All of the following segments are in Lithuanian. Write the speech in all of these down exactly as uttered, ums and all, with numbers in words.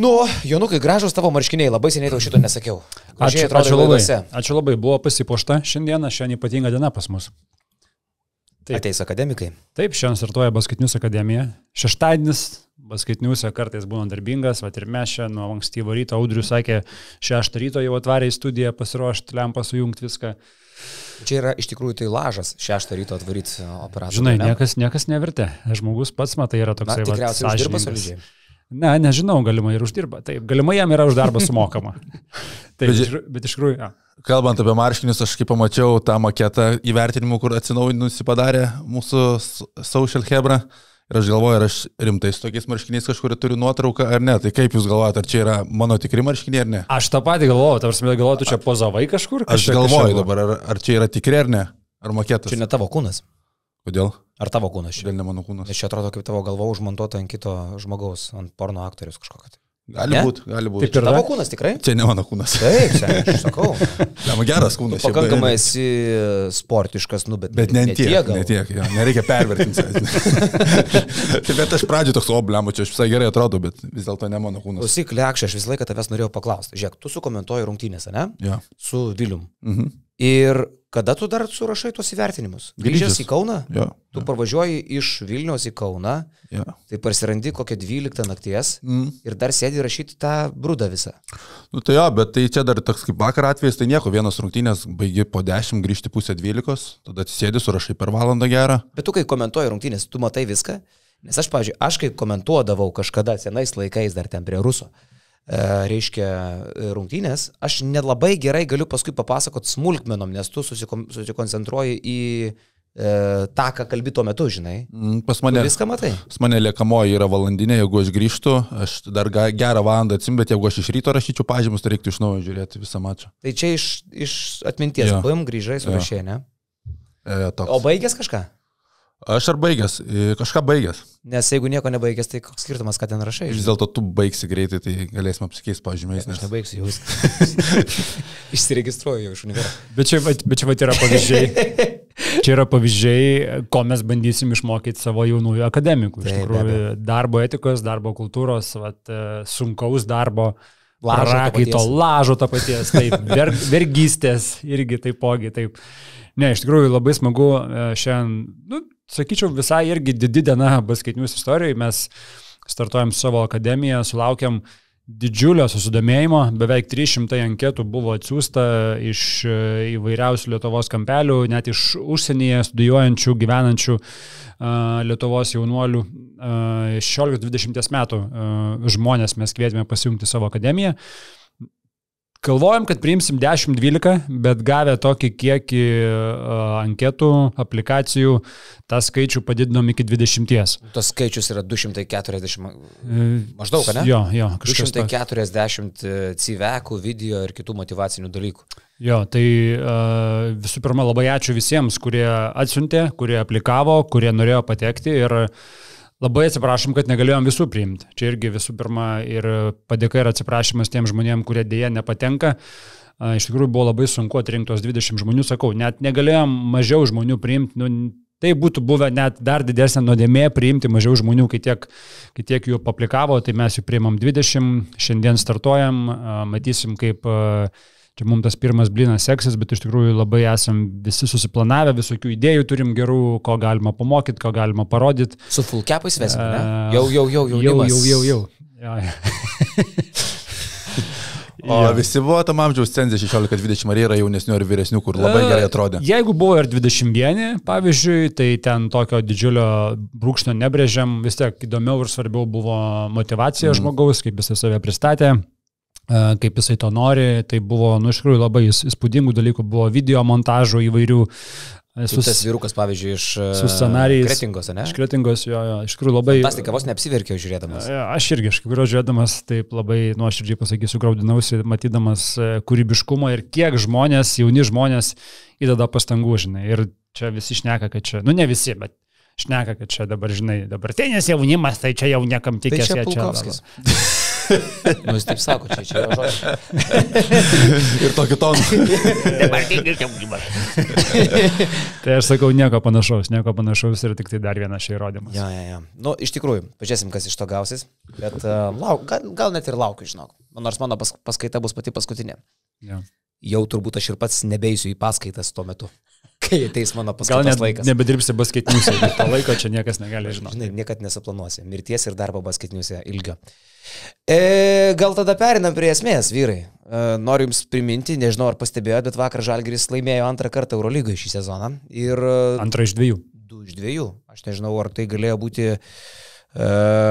Nu, Jonukai, gražus tavo marškiniai, labai seniai tau šito nesakiau. Ačiū, ačiū labai. Ačiū labai, buvo pasipuošta šiandieną, šiandien ypatinga diena pas mus. Taip. Ateis akademikai. Taip, šiandien startuoja Basketinius akademija. Šeštadienis Basketiniuose kartais būna darbingas, vat ir mes čia nuo ankstyvo ryto, Audrius sakė, šeštą ryto jau atvarė į studiją pasiruošti, lempą sujungti viską. Čia yra iš tikrųjų tai lažas šeštą ryto atvaryti operatorių. Žinai, niekas, niekas nevertė. Žmogus pats, matai, yra toksai... Na, tikriausiai vat, uždirba solidžiai. Ne, nežinau, galimai ir uždirba. Taip, galimai jam yra už darbą sumokama. Taip, bet, bet iš tikrųjų... Ja. Kalbant apie marškinius, aš kai pamačiau tą maketą įvertinimų, kur atsinaujinusi padarė mūsų Social Hebra. Ir aš galvoju, ar aš rimtai su tokiais marškiniais kažkur turiu nuotrauką ar ne. Tai kaip jūs galvojate, ar čia yra mano tikri marškiniai ar ne? Aš tą patį galvoju, tavars mėgai galvoju, tu čia pozavai kažkur? Aš galvoju dabar, ar, ar čia yra tikri ar ne? Ar maketas? Čia ne tavo kūnas. Kodėl? Ar tavo kūnas čia? Kodėl ne mano kūnas? Nes čia atrodo kaip tavo galva užmontuota ant kito žmogaus, ant porno aktorius kažkokio. Gali būti, gali būti. Taip ir tavo kūnas tikrai? Čia ne mano kūnas. Taip, sen, aš sakau. Jam geras kūnas. Pakankamai esi sportiškas, nu, bet, bet ne tiek. tiek ne tiek, jo, nereikia pervertinti. Tai bet aš pradžio toks, o, blemu, čia aš visai gerai atrodo, bet vis dėlto ne mano kūnas. Klausyk, Lekšė, aš visą laiką tavęs norėjau paklausti. Žiūrėk, tu sukomentuoji rungtynėse, ne? Ja. Su Vilium. Mhm. Ir kada tu dar surašai tuos įvertinimus? Grįžęs į Kauną? Ja, tu ja. Parvažiuoji iš Vilniaus į Kauną, ja. Tai parsirandi kokią dvyliktą nakties mm. ir dar sėdi rašyti tą brudą visą. Nu tai jo, bet tai čia dar toks kaip vakar atvejais, tai nieko, vienas rungtynės baigi po dešimt, grįžti pusę dvylikos, tada atsisėdi, surašai per valandą gerą. Bet tu kai komentuoji rungtynės, tu matai viską? Nes aš, pavyzdžiui, aš kai komentuodavau kažkada senais laikais dar ten prie Ruso, reiškia rungtynės, aš nelabai gerai galiu paskui papasakoti smulkmenom, nes tu susikon, susikoncentruoji į e, tą, ką kalbi tuo metu, žinai. Pas mane, tu viską matai. Pas mane liekamoji yra valandinė, jeigu aš grįžtu, aš dar gerą valandą atsim, bet jeigu aš iš ryto rašyčiau pažymus, tai reiktų iš naujo žiūrėti visą mačą. Tai čia iš, iš atminties, ja. Bum, grįžai, surašė, ne? E, o baigęs kažką? Aš ar baigęs? Kažką baigęs. Nes jeigu nieko nebaigęs, tai koks skirtumas, ką ten rašai? Vis dėlto tu baigsi greitai, tai galėsime apsikeisti pažymiais. Nes... Aš nebaigsiu jau. Išsiregistruoju jau iš univerą. Bet čia, bet čia vat yra pavyzdžiai. Čia yra pavyzdžiai, ko mes bandysim išmokyti savo jaunųjų akademikų. Iš tikrųjų, darbo etikos, darbo kultūros, vat, sunkaus darbo, rakaito, lažo to paties, taip, ver, vergystės irgi taipogi, taip. Ne, iš tikrųjų labai smagu šiandien, nu, sakyčiau, visai irgi didi diena Basketinius istorijai. Mes startuojam savo akademiją, sulaukiam didžiulio susidomėjimo, beveik trys šimtai anketų buvo atsiųsta iš įvairiausių Lietuvos kampelių, net iš užsienyje studijuojančių, gyvenančių uh, Lietuvos jaunuolių uh, šešiolikos dvidešimties metų uh, žmonės mes kvietėme pasijungti savo akademiją. Galvojam, kad priimsim dešimt dvylika, bet gavę tokį kiekį uh, anketų, aplikacijų, tą skaičių padidinom iki dvidešimties. Tas skaičius yra du šimtai keturiasdešimt, maždaug, ne? Jo, jo. du šimtai keturiasdešimt civekų, video ir kitų motyvacinių dalykų. Jo, tai uh, visų pirma labai ačiū visiems, kurie atsiuntė, kurie aplikavo, kurie norėjo patekti ir labai atsiprašom, kad negalėjom visų priimti. Čia irgi visų pirma ir padėka ir atsiprašymas tiem žmonėm, kurie dėja nepatenka. Iš tikrųjų buvo labai sunku atrinkti tos dvidešimt žmonių, sakau, net negalėjom mažiau žmonių priimti. Nu, tai būtų buvę net dar didesnė nuodėmė priimti mažiau žmonių, kai tiek, kai tiek jų aplikavo, tai mes jų priimam dvidešimt, šiandien startuojam, matysim kaip... Čia mums tas pirmas blinas seksis, bet iš tikrųjų labai esam visi susiplanavę, visokių idėjų turim gerų, ko galima pamokyti, ko galima parodyti. Su full capais vesime, ne? Jau, jau, jau, jau, jau, jau, jau, jau. Ja, ja. O ja. Visi buvo tam amžiaus cenzė šešiolika dvidešimt, ar yra jaunesnių ar vyresnių, kur labai gerai atrodė? Jeigu buvo ir dvidešimt vienas, pavyzdžiui, tai ten tokio didžiulio brūkšnio nebrėžiam, vis tiek įdomiau ir svarbiau buvo motyvacija mm. žmogaus, kaip jisai save pristatė. Kaip jisai to nori, tai buvo, nu, iš tikrųjų labai įspūdingų dalykų, buvo video montažų įvairių. Sus, tas vyrukas, pavyzdžiui, iš su scenarijais. Kretingos, ne? Iš Kretingos, jo, jo, iš tikrųjų labai... Fantastika, vos neapsiverkiau žiūrėdamas. Aš irgi, aš kai kurio žiūrėdamas, taip labai nuoširdžiai pasakysiu, graudinausi, matydamas kūrybiškumą ir kiek žmonės, jauni žmonės įdeda pastangų, žinai. Ir čia visi šneka, kad čia, nu ne visi, bet šneka, kad čia dabar, žinai, dabartinis jaunimas, tai čia jau niekam tikės. Tai čia Pulkovskis. Nu, jis taip sako, čia, čia jo žodžiai. Ir tokį toną. Tai aš sakau, nieko panašaus, nieko panašaus ir tik tai dar vienas šia įrodymas. Jo, jo, jo. Nu, iš tikrųjų, pažiūrėsim, kas iš to gausis, bet uh, lauk, gal, gal net ir laukiu, žinok. Nors mano pas, paskaita bus pati paskutinė. Ja. Jau turbūt aš ir pats nebeisiu į paskaitas tuo metu, kai ateis mano paskaitos laikas. Gal laikas. nebedirbsi basketiniuose, bet to laiko čia niekas negali žinoti. Žinai, niekad nesuplanuosi. Mirties ir darbo basketiniuose ilgio. E, gal tada perinam prie esmės, vyrai. E, noriu Jums priminti, nežinau ar pastebėjote, bet vakar Žalgiris laimėjo antrą kartą Eurolygoje šį sezoną. Ir, antrą iš dviejų. Du iš dviejų. Aš nežinau, ar tai galėjo būti, e,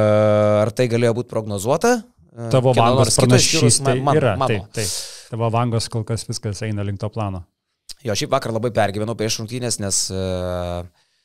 ar tai galėjo būti prognozuota. Tavo Vangos pranašystė man, yra. mano. Taip, taip. Tavo Vangos kol kas viskas eina link to plano. Jo, šiaip vakar labai pergyvenau prieš rungtynės, nes uh,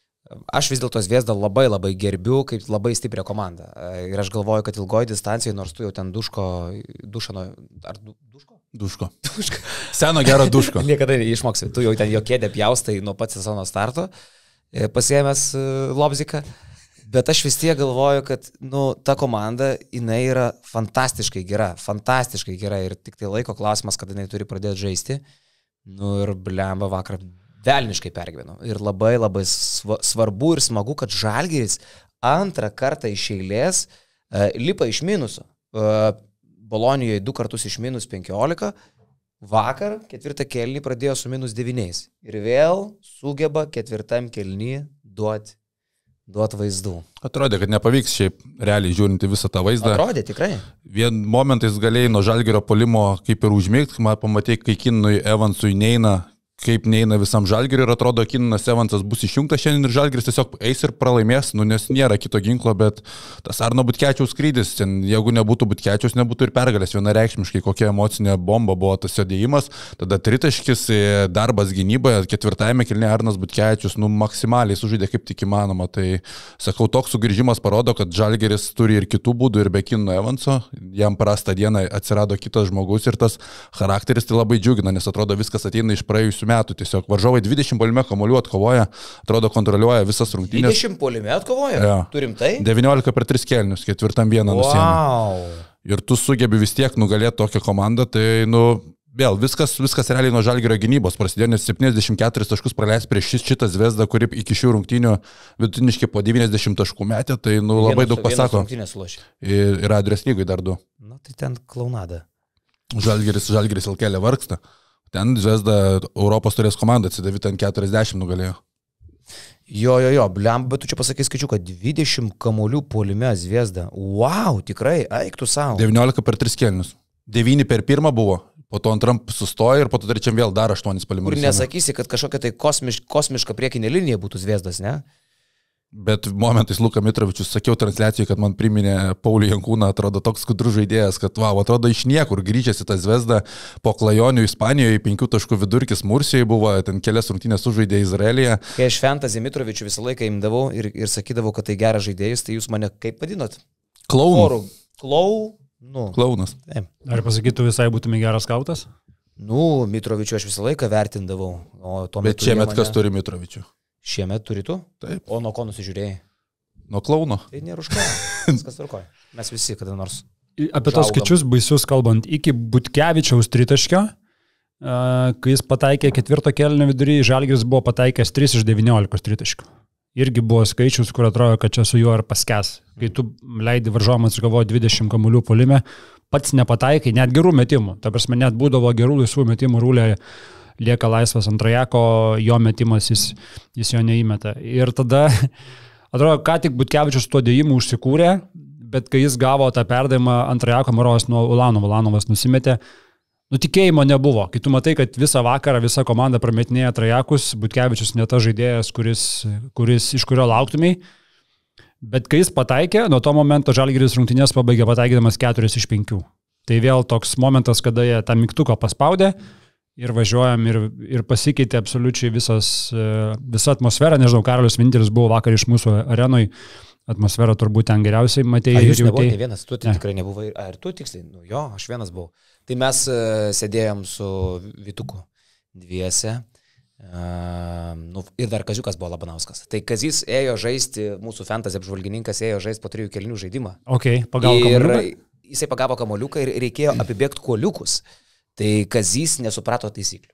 aš vis dėlto Zvezdą labai labai gerbiu kaip labai stiprią komandą. Uh, ir aš galvoju, kad ilgoji distancija, nors tu jau ten duško, dušano, ar du, duško? Duško. Duško. Seno gero duško. Niekada neišmoksi, tu jau ten jo kėdę pjaustai nuo pat sezono starto, pasiėmęs uh, Lobziką. Bet aš vis tiek galvoju, kad nu, ta komanda, jinai yra fantastiškai gera, fantastiškai gera ir tik tai laiko klausimas, kada jinai turi pradėti žaisti. Nu ir blemba vakar velniškai pergyvenu. Ir labai labai svarbu ir smagu, kad Žalgiris antrą kartą iš eilės uh, lipa iš minusų. Uh, Bolonijoje du kartus iš minus penkiolika, vakar ketvirtą kėlinį pradėjo su minus devyniais. Ir vėl sugeba ketvirtam kėlinį duoti. Duot vaizdų. Atrodė, kad nepavyks šiaip realiai žiūrinti visą tą vaizdą. Atrodė, tikrai. Vien momentais galėjai nuo Žalgirio puolimo kaip ir užmigti, pamatėjai, kai Kinui Evansui neina, kaip neina visam Žalgiriui ir atrodo, Kinas Evansas bus išjungtas šiandien ir Žalgiris tiesiog eis ir pralaimės, nu, nes nėra kito ginklo, bet tas Arno Butkevičiaus skrydis, ten, jeigu nebūtų Butkevičiaus, nebūtų ir pergalės, vienareikšmiškai kokia emocinė bomba buvo tas jo dėjimas, tada tritaškis, darbas gynyboje, ketvirtajame kėlinyje Arnas Butkevičius, nu, maksimaliai sužaidė kaip tik įmanoma, tai sakau, toks sugrįžimas parodo, kad Žalgiris turi ir kitų būdų ir be Kino Evanso, jam prastą dieną atsirado kitas žmogus ir tas charakteris tai labai džiugina, nes atrodo viskas ateina iš praėjusių metų. Tiesiog varžovai dvidešimt puolime kamuolių atkovoja, atrodo kontroliuoja visas rungtynės. dvidešimt puolime atkovoja? Ja. Turim tai? devyniolika per tris kėlinius, ketvirtam vieną wow. nusiėmė. Ir tu sugebi vis tiek nugalėti tokią komandą, tai, nu, vėl viskas, viskas realiai nuo Žalgirio gynybos prasidėjo, nes septyniasdešimt keturis taškus praleis prieš šitą Zvezdą, kuri iki šių rungtynių vidutiniškai po devyniasdešimt taškų metė, tai, nu, labai daug pasako. Ir, ir Adrias lygai dar du. Na, tai ten klaunada. Žalgiris, Žalgiris L-kelė vargsta. Ten Zvezda Europos turės komandą, atsidavė ten keturiasdešimt nugalėjo. Jo, jo, jo, bliam, bet tu čia pasakys skaičiu, kad dvidešimt kamuolių puolime Zvezda. Wow, tikrai, eik tu savo. devyniolika per tris kėlinius. devyni per pirmą buvo, po to antram sustojo ir po to trečiam vėl dar aštuonis palimus. Ir nesakysi, kad kažkokia tai kosmiš, kosmiška priekinė linija būtų Zvezdas, ne? Bet momentais Luka Mitrovičius, sakiau transliacijoje, kad man priminė Paulių Jankūną, atrodo toks skudrus žaidėjas, kad wow, atrodo iš niekur grįžęs į tą Zvezdą po klajonių Ispanijoje, penkių taškų vidurkis Mursijoje buvo, ten kelias rungtynės sužaidė Izraelyje. Kai aš Fantasy Mitrovičių visą laiką imdavau ir, ir sakydavau, kad tai geras žaidėjas, tai jūs mane kaip vadinot? Klaunu. Klaunu. Klaunas. Ar pasakytų visai būtume geras skautas? Nu, Mitrovičių aš visą laiką vertindavau. O bet šiemet mane... kas turi Mitrovičių? Šiemet turi tu? Taip. O nuo ko nusižiūrėjai? Nuo klauno. Tai nėra už ką. Viskas tvarkoja. Mes visi kada nors. Apie tos skaičius baisius kalbant, iki Butkevičiaus tritaškio, kai jis pataikė ketvirto kėlinio vidury, Žalgiris buvo pataikęs tris iš devyniolikos tritaškių. Irgi buvo skaičius, kur atrodo, kad čia su juo ir paskęs. Kai tu leidi varžovams, galvoju, dvidešimt kamuolių puolime, pats nepataikai, net gerų metimų. Ta prasme, net būdavo gerų laisvų metimų rūlė. Lieka laisvas ant Trajako, jo metimas, jis, jis jo neįmeta. Ir tada, atrodo, ką tik Butkevičius tuo dėjimu užsikūrė, bet kai jis gavo tą perdavimą ant Trajako, Marovas nuo Ulanovo, Ulanovas nusimetė, nu tikėjimo nebuvo. Kai tu matai, kad visą vakarą visa komanda prametinėja Trajakus, Butkevičius ne ta žaidėjas, kuris, kuris, iš kurio lauktumiai, bet kai jis pataikė, nuo to momento Žalgiris rungtynės pabaigė pataikydamas keturis iš penkių. Tai vėl toks momentas, kada jie tą mygtuką paspaudė, ir važiuojam ir, ir pasikeitė absoliučiai visas, visa atmosfera. Nežinau, Karolis Vinteris buvo vakar iš mūsų arenoj, atmosfera turbūt ten geriausiai matėjai. Ar jūs nebuvote ne vienas, tu ne. Tikrai nebuvai, ar tu tiksliai, nu jo, aš vienas buvau. Tai mes uh, sėdėjom su Vytuku dviese uh, nu, ir dar Kaziukas buvo Labanauskas. Tai Kazys ėjo žaisti, mūsų fantasy apžvalgininkas ėjo žaisti po trijų kelinių žaidimą. Ok, pagal ir, jisai pagavo kamoliuką ir reikėjo apibėgti kuoliukus. Tai Kazys nesuprato taisyklių.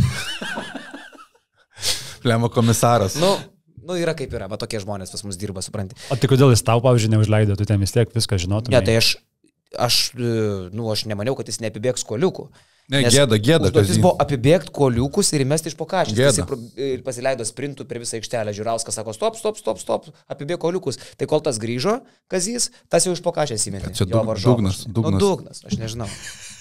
Plemo komisaras. Nu, nu, yra kaip yra, va tokie žmonės pas mus dirba, supranti. O tai kodėl jis tau, pavyzdžiui, neužleido, tu ten vis tiek viską žinotum? Ne, tai aš, aš, nu, aš nemaniau, kad jis neapibėgs kuoliukų. Ne, gėda, gėda. Jis buvo apibėgti kuoliukus ir įmesti iš pokačės. Jis pasileido sprintų per visą aikštelę. Žiūrauskas sako, stop, stop, stop, stop, apibėg kuoliukus. Tai kol tas grįžo, Kazys, tas jau iš pokačės įmetė. Čia dug, dugnas, dugnas. Nu, dugnas, aš nežinau.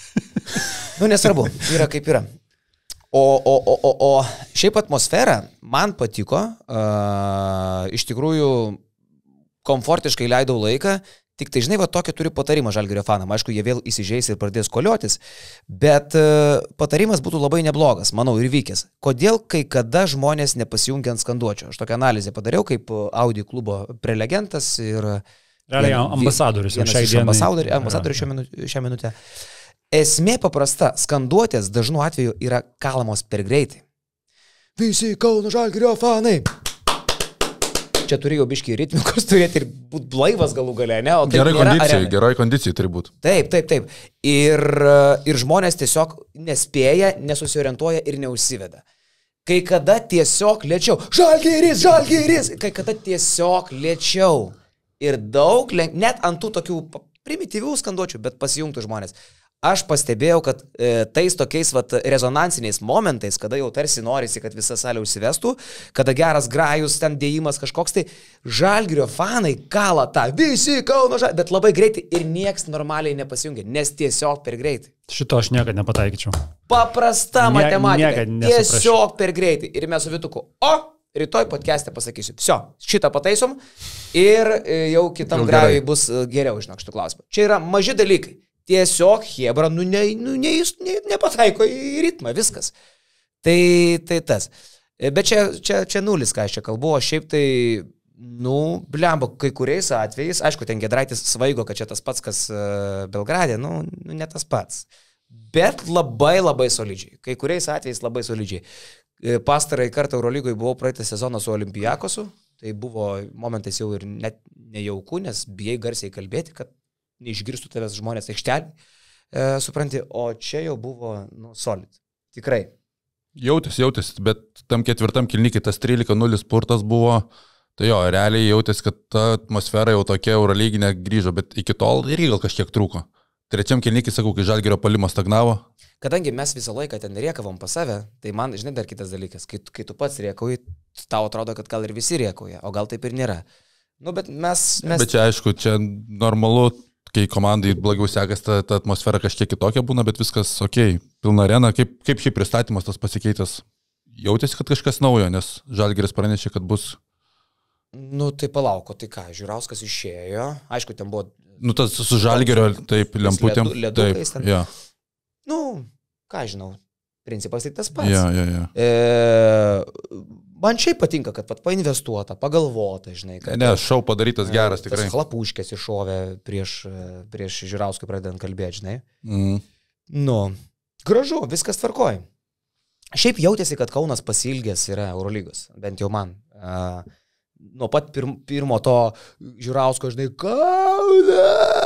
Nu, nesvarbu, yra kaip yra. O, o, o, o, o šiaip atmosfera man patiko, uh, iš tikrųjų komfortiškai leidau laiką, tik tai žinai, va tokį turiu patarimą Žalgirio fanam, aišku, jie vėl įsižeis ir pradės koliotis, bet uh, patarimas būtų labai neblogas, manau, ir vykęs. Kodėl kai kada žmonės nepasijungia ant skanduočio? Aš tokią analizę padariau kaip Audi klubo prelegentas ir... Realiai ambasadorius. Ambasadorius, ambasadorius šią, minu, šią minutę. Esmė paprasta, skanduotės dažnu atveju yra kalamos per greitai. Visi Kauno Žalgirio fanai. Čia turėjau biškį ritmikos turėti ir būti blaivas galų gale, ne? O gerai kondicijai, gerai kondicijai turi būti. Taip, taip, taip. Ir, ir žmonės tiesiog nespėja, nesusiorientuoja ir neužsiveda. Kai kada tiesiog lėčiau. Žalgiris, Žalgiris. Kai kada tiesiog lėčiau. Ir daug, net ant tų tokių primityvių skanduočių, bet pasijungtų žmonės. Aš pastebėjau, kad e, tais tokiais vat, rezonansiniais momentais, kada jau tarsi norisi, kad visa salė užsivestų, kada geras grajus, ten dėjimas kažkoks, tai Žalgirio fanai kala tą, visi Kauno Žalgirio, bet labai greitai ir nieks normaliai nepasijungia, nes tiesiog per greitai. Šito aš niekada nepataikyčiau. Paprasta ne, matematika, tiesiog per greitai. Ir mes su Vituku, o, rytoj podcast'e pasakysiu, viso, šitą pataisom ir e, jau kitam grajui bus geriau, žinok, šitų klausimų. Čia yra maži dalykai. Tiesiog Hebra, nu, ne, nu ne, ne, nepataiko į ritmą, viskas. Tai, tai tas. Bet čia, čia, čia nulis, ką aš čia kalbu, o šiaip tai, nu, blemba, kai kuriais atvejais, aišku, ten Giedraitis svaigo, kad čia tas pats, kas uh, Belgradė, nu, nu, ne tas pats. Bet labai, labai solidžiai. Kai kuriais atvejais labai solidžiai. Pastarąjį kartą Eurolygoje buvau praeitą sezoną su Olimpijakosu, tai buvo momentais jau ir net nejauku, nes bijai garsiai kalbėti, kad neišgirstų tavęs žmonės aikštelį, e, supranti, o čia jau buvo, nu, solid. Tikrai. Jautėsi, jautėsi, bet tam ketvirtam kilnikai tas trylika nulis spurtas buvo, tai jo, realiai jautėsi, kad ta atmosfera jau tokia eurolyginė grįžo, bet iki tol irgi gal kažkiek trūko. Trečiam kilnikai, sakau, kai Žalgirio puolimas stagnavo. Kadangi mes visą laiką ten riekavom pas save, tai man, žinai, dar kitas dalykas, kai, kai tu pats riekauji, tau atrodo, kad gal ir visi riekauja, o gal taip ir nėra. Nu, bet mes... mes... Bet čia, aišku, čia normalu, kai komandai blogiau sekas, ta, ta atmosfera kažkiek kitokia būna, bet viskas ok, pilna arena. Kaip, kaip šį pristatymas tas pasikeitęs? Jautėsi, kad kažkas naujo, nes Žalgiris pranešė, kad bus... Nu, tai palauko, tai ką, Žiūrauskas išėjo, aišku, ten buvo... Nu, tas su Žalgirio, taip, lemputėm. Ledu, ledukais ten. Ja. Nu, ką žinau, principas tai tas pats. Ja, ja, ja. E, man šiaip patinka, kad pat painvestuota, pagalvota, žinai. Kad, ne, šau padarytas geras tikrai. Tas chlapuškės iššovė prieš, prieš Žiūrauskui pradedant kalbėti, žinai. Mm. Nu, gražu, viskas tvarkoja. Šiaip jautėsi, kad Kaunas pasilgęs yra Eurolygos, bent jau man. Uh, nuo pat pirm, pirmo to Žiūrausko, žinai, Kaune!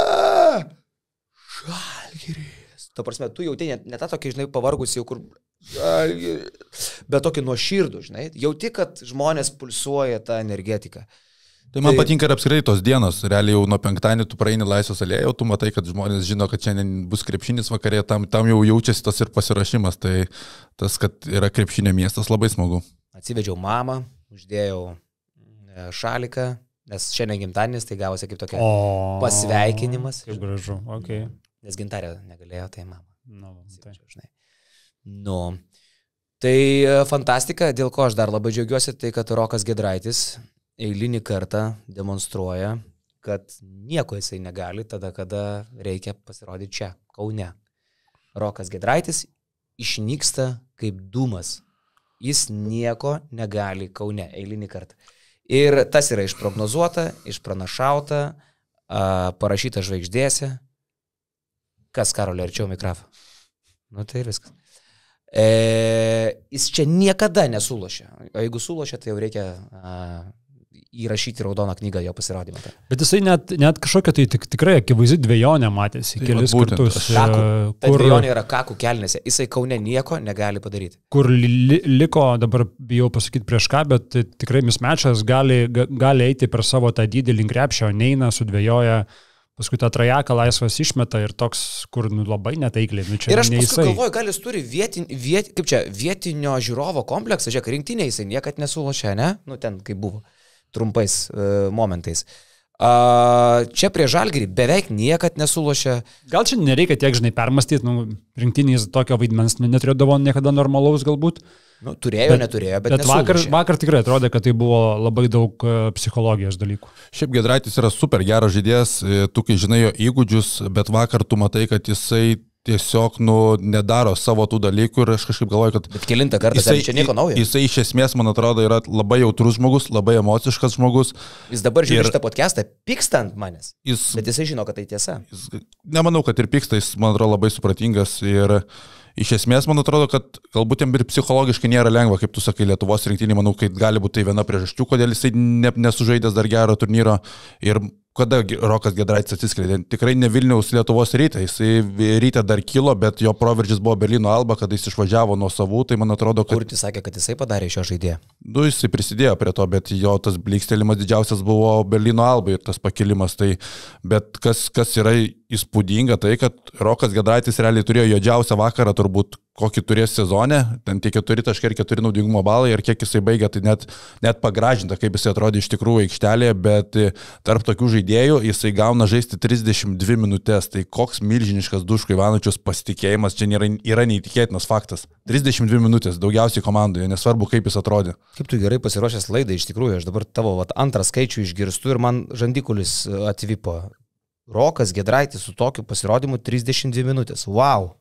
Žalgiris. Tuo prasme, tu jauti net ne tą tokį, žinai, pavargusi jau kur... Bet tokį nuoširdų, žinai. Jauti, kad žmonės pulsuoja tą energetiką. Tai man tai... patinka ir apskritai tos dienos. Realiai jau nuo penktadienio tu praeini Laisvės alėją, tu matai, kad žmonės žino, kad šiandien bus krepšinis vakarė, tam, tam jau jaučiasi tas ir pasirašymas. Tai tas, kad yra krepšinio miestas, labai smagu. Atsivedžiau mamą, uždėjau šaliką, nes šiandien gimtadienis, tai gavosi kaip tokia o... pasveikinimas. Kaip gražu, okei. Okay. Nes gintarė negalėjo, tai mama. No, tai. Žinai. Nu, tai fantastika, dėl ko aš dar labai džiaugiuosi, tai kad Rokas Giedraitis eilinį kartą demonstruoja, kad nieko jisai negali tada, kada reikia pasirodyti čia, Kaune. Rokas Giedraitis išnyksta kaip dūmas. Jis nieko negali Kaune eilinį kartą. Ir tas yra išprognozuota, išpranašauta, parašyta žvaigždėse. Kas, Karolė, arčiau mikrofą? Nu tai ir viskas. E, jis čia niekada nesulošia. O jeigu sulošia, tai jau reikia a, įrašyti raudoną knygą jo pasirodymą. Bet jisai net, net kažkokia tai tik, tikrai akivaizdi dvejonė matėsi tai kelis kartus. Kaku. Ta kur, dvejonė yra Kakų kelnėse. Jisai Kaune nieko negali padaryti. Kur li, liko, dabar bijau pasakyti prieš ką, bet tikrai mismečas gali, gali eiti per savo tą dydį link krepšio, neina, sudvejoja. Paskui tą trajeką laisvas išmeta ir toks, kur nu, labai netaikliai. Nu, ir aš paskui galvoju, gal jis turi vietin, viet, kaip čia, vietinio žiūrovo kompleksą, žiūrėk, rinktinė jisai niekad nesulošė, ne? Nu, ten kaip buvo, trumpais uh, momentais. Uh, čia prie Žalgirį beveik niekad nesulošė. Gal čia nereikia tiek, žinai, permastyti, nu, rinktinės tokio vaidmens neturėdavo niekada normalaus galbūt. Nu, turėjo, bet, neturėjo, bet, bet vakar, vakar tikrai atrodė, kad tai buvo labai daug psichologijos dalykų. Šiaip Giedraitis yra super geras žaidėjas, tu kai žinai jo įgūdžius, bet vakar tu matai, kad jisai tiesiog nu, nedaro savo tų dalykų ir aš kažkaip galvoju, kad... Bet kelintą kartą jisai, čia nieko naujo. Jisai iš esmės, man atrodo, yra labai jautrus žmogus, labai emociškas žmogus. Jis dabar žiūri šitą podcastą, pyksta ant manęs, jis, bet jisai žino, kad tai tiesa. Jis, nemanau, kad ir pyksta, jis, man atrodo, labai supratingas ir... Iš esmės, man atrodo, kad galbūt jam ir psichologiškai nėra lengva, kaip tu sakai, Lietuvos rinktinė, manau, kad gali būti tai viena priežasčių, kodėl jisai ne, nesužaidęs dar gero turnyro ir kada Rokas Giedraitis atsiskleidė. Tikrai ne Vilniaus Lietuvos Ryte, jisai Ryte dar kilo, bet jo proveržis buvo Berlyno Alba, kada jis išvažiavo nuo savų, tai man atrodo, kad... Kurtis sakė, kad jisai padarė šio žaidėjo. Nu, jisai prisidėjo prie to, bet jo tas blikstelimas didžiausias buvo Berlyno Alba ir tas pakilimas, tai bet kas, kas yra įspūdinga, tai kad Rokas Giedraitis realiai turėjo juodžiausią vakarą turbūt kokį turės sezone, ten tie keturi taškai ir keturi naudingumo balai ir kiek jisai baigė, tai net, net pagražinta, kaip jisai atrodė iš tikrųjų aikštelėje, bet tarp tokių žaidėjų jisai gauna žaisti trisdešimt dvi minutės, tai koks milžiniškas Duško Ivanovičiaus pasitikėjimas, čia nėra, yra neįtikėtinas faktas. trisdešimt dvi minutės, daugiausiai komandoje, nesvarbu kaip jis atrodė. Kaip tu gerai pasiruošęs laidai, iš tikrųjų, aš dabar tavo vat, antrą skaičių išgirstu ir man žandikulis atvipo. Rokas Giedraitis su tokiu pasirodymu trisdešimt dvi minutės. Wow.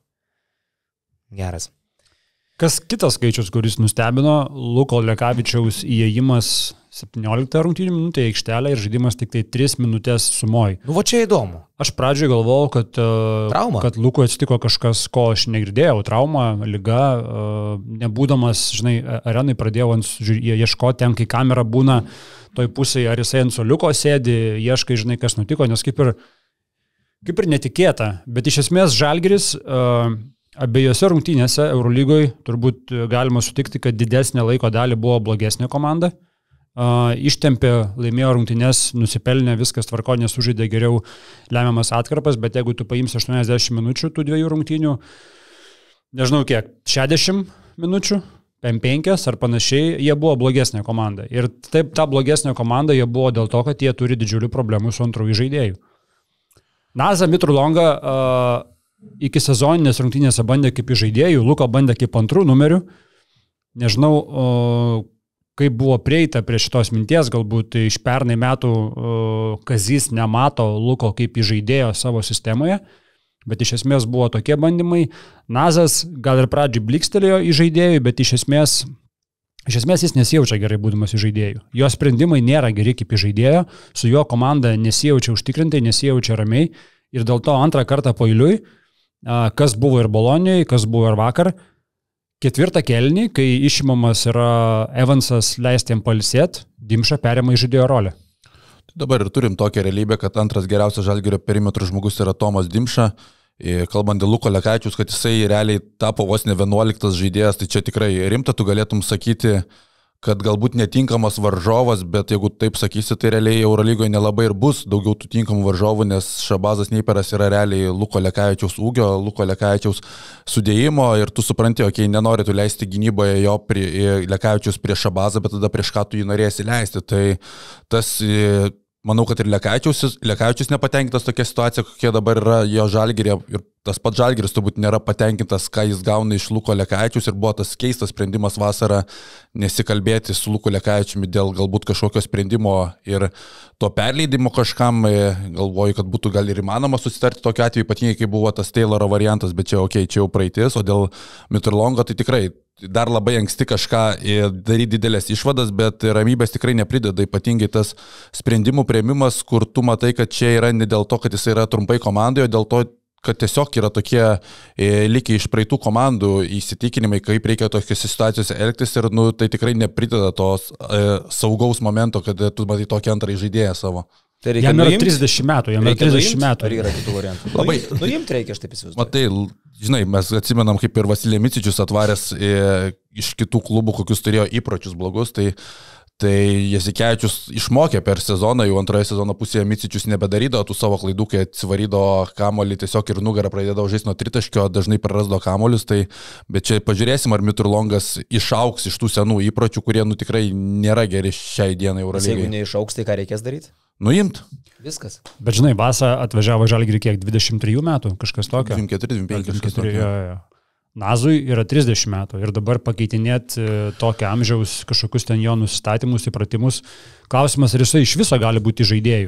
Geras. Kas kitas skaičius, kuris nustebino, Luko Lekavičiaus įėjimas septynioliktą rungtynių minutę į aikštelę ir žaidimas tik tai tris minutės sumoj. Nu, va čia įdomu. Aš pradžioje galvojau, kad, trauma. kad Lukui atsitiko kažkas, ko aš negirdėjau. Trauma, liga, nebūdamas, žinai, arenai pradėjau ieškoti ten, kai kamera būna toj pusėje, ar jisai ant suoliuko sėdi, ieškai, žinai, kas nutiko, nes kaip ir, kaip ir netikėta. Bet iš esmės Žalgiris uh, abiejose rungtynėse Eurolygoje turbūt galima sutikti, kad didesnė laiko dalį buvo blogesnė komanda. Uh, ištempė, laimėjo rungtynės, nusipelnė, viskas tvarko, nesužaidė geriau lemiamas atkarpas, bet jeigu tu paimsi aštuoniasdešimt minučių tų dviejų rungtynių, nežinau kiek, šešiasdešimt minučių, penkias ar panašiai, jie buvo blogesnė komanda. Ir taip, ta blogesnė komanda jie buvo dėl to, kad jie turi didžiulių problemų su antrųjų žaidėjų. Naza Mitrulonga uh, iki sezoninės rungtynėse bandė kaip žaidėjų, Luka bandė kaip antrų numerių. Nežinau, uh, kaip buvo prieita prie šitos minties, galbūt iš pernai metų uh, Kazys nemato Luko kaip žaidėjo savo sistemoje. Bet iš esmės buvo tokie bandymai. Nazas gal ir pradžiai blikstelėjo į žaidėjų, bet iš esmės, iš esmės jis nesijaučia gerai būdamas į žaidėjų. Jo sprendimai nėra geri kaip į žaidėjo, su jo komanda nesijaučia užtikrintai, nesijaučia ramiai. Ir dėl to antrą kartą pailiui, kas buvo ir Bolonijoje, kas buvo ir vakar, ketvirtą kėlinį, kai išimamas yra Evansas leisti jam pailsėti, Dimša perima į žaidėjo rolę. Dabar ir turim tokią realybę, kad antras geriausias Žalgirio perimetrų žmogus yra Tomas Dimša. Kalbant dėl Luko Lekavičiaus, kad jisai realiai tapo vos ne vienuoliktas žaidėjas, tai čia tikrai rimta, tu galėtum sakyti, kad galbūt netinkamas varžovas, bet jeigu taip sakysi, tai realiai Eurolygoje nelabai ir bus daugiau tų tinkamų varžovų, nes Šabazas Neiperas yra realiai Luko Lekavičiaus ūgio, Luko Lekavičiaus sudėjimo ir tu supranti, okei, okay, nenori tu leisti gynyboje jo prie, Lekavičiaus prieš Šabazą, bet tada prieš ką tu jį norėsi leisti. Tai tas... Manau, kad ir Lekavičius, Lekavičius nepatenkintas tokia situacija, kokia dabar yra jo Žalgirė. Ir tas pats Žalgiris turbūt nėra patenkintas, ką jis gauna iš Luko Lekavičius. Ir buvo tas keistas sprendimas vasarą nesikalbėti su Luko Lekavičiumi dėl galbūt kažkokio sprendimo ir to perleidimo kažkam. Galvoju, kad būtų gal ir įmanoma susitarti tokiu atveju, ypatingai kai buvo tas Tayloro variantas, bet čia, okei, okay, čia jau praeitis. O dėl Mitrulongo tai tikrai... Dar labai anksti kažką daryti didelės išvadas, bet ramybės tikrai neprideda, ypatingai tas sprendimų prieimimas, kur tu matai, kad čia yra ne dėl to, kad jis yra trumpai komandoje, dėl to, kad tiesiog yra tokie e, likę iš praeitų komandų įsitikinimai, kaip reikia tokiose situacijose elgtis ir nu, tai tikrai neprideda tos e, saugaus momento, kad tu matai tokį antrąjį žaidėją savo. Tai jam yra trisdešimt metų, jam yra trisdešimt metų. Ar yra kitų variantų? Labai. Nuimti reikia, aš taip įsivaizduoju. Matai, žinai, mes atsimenam, kaip ir Vasilė Micičius atvaręs e, iš kitų klubų, kokius turėjo įpročius blogus, tai Tai Jasikevičius išmokė per sezoną, jau antroje sezono pusėje Micičius nebedarydavo tų savo klaidų, kai atsivarydavo kamuolį tiesiog ir nugarą pradėdavo žaisti nuo tritaškio, dažnai prarasdavo kamuolius, tai bet čia pažiūrėsim, ar Mitrulongas išauks iš tų senų įpročių, kurie nu tikrai nėra geri šiai dienai Eurolygai. Jeigu neišauks, tai ką reikės daryti? Nuimt. Viskas. Bet žinai, Basa atvažiavo Žalgirį kiek, dvidešimt trijų metų, kažkas tokio? dvidešimt keturi dvidešimt penki. Jo, jo. Nazui yra trisdešimt metų ir dabar pakeitinėti tokio amžiaus kažkokius ten jo nusistatymus, įpratimus. Klausimas, ar jisai iš viso gali būti žaidėjų.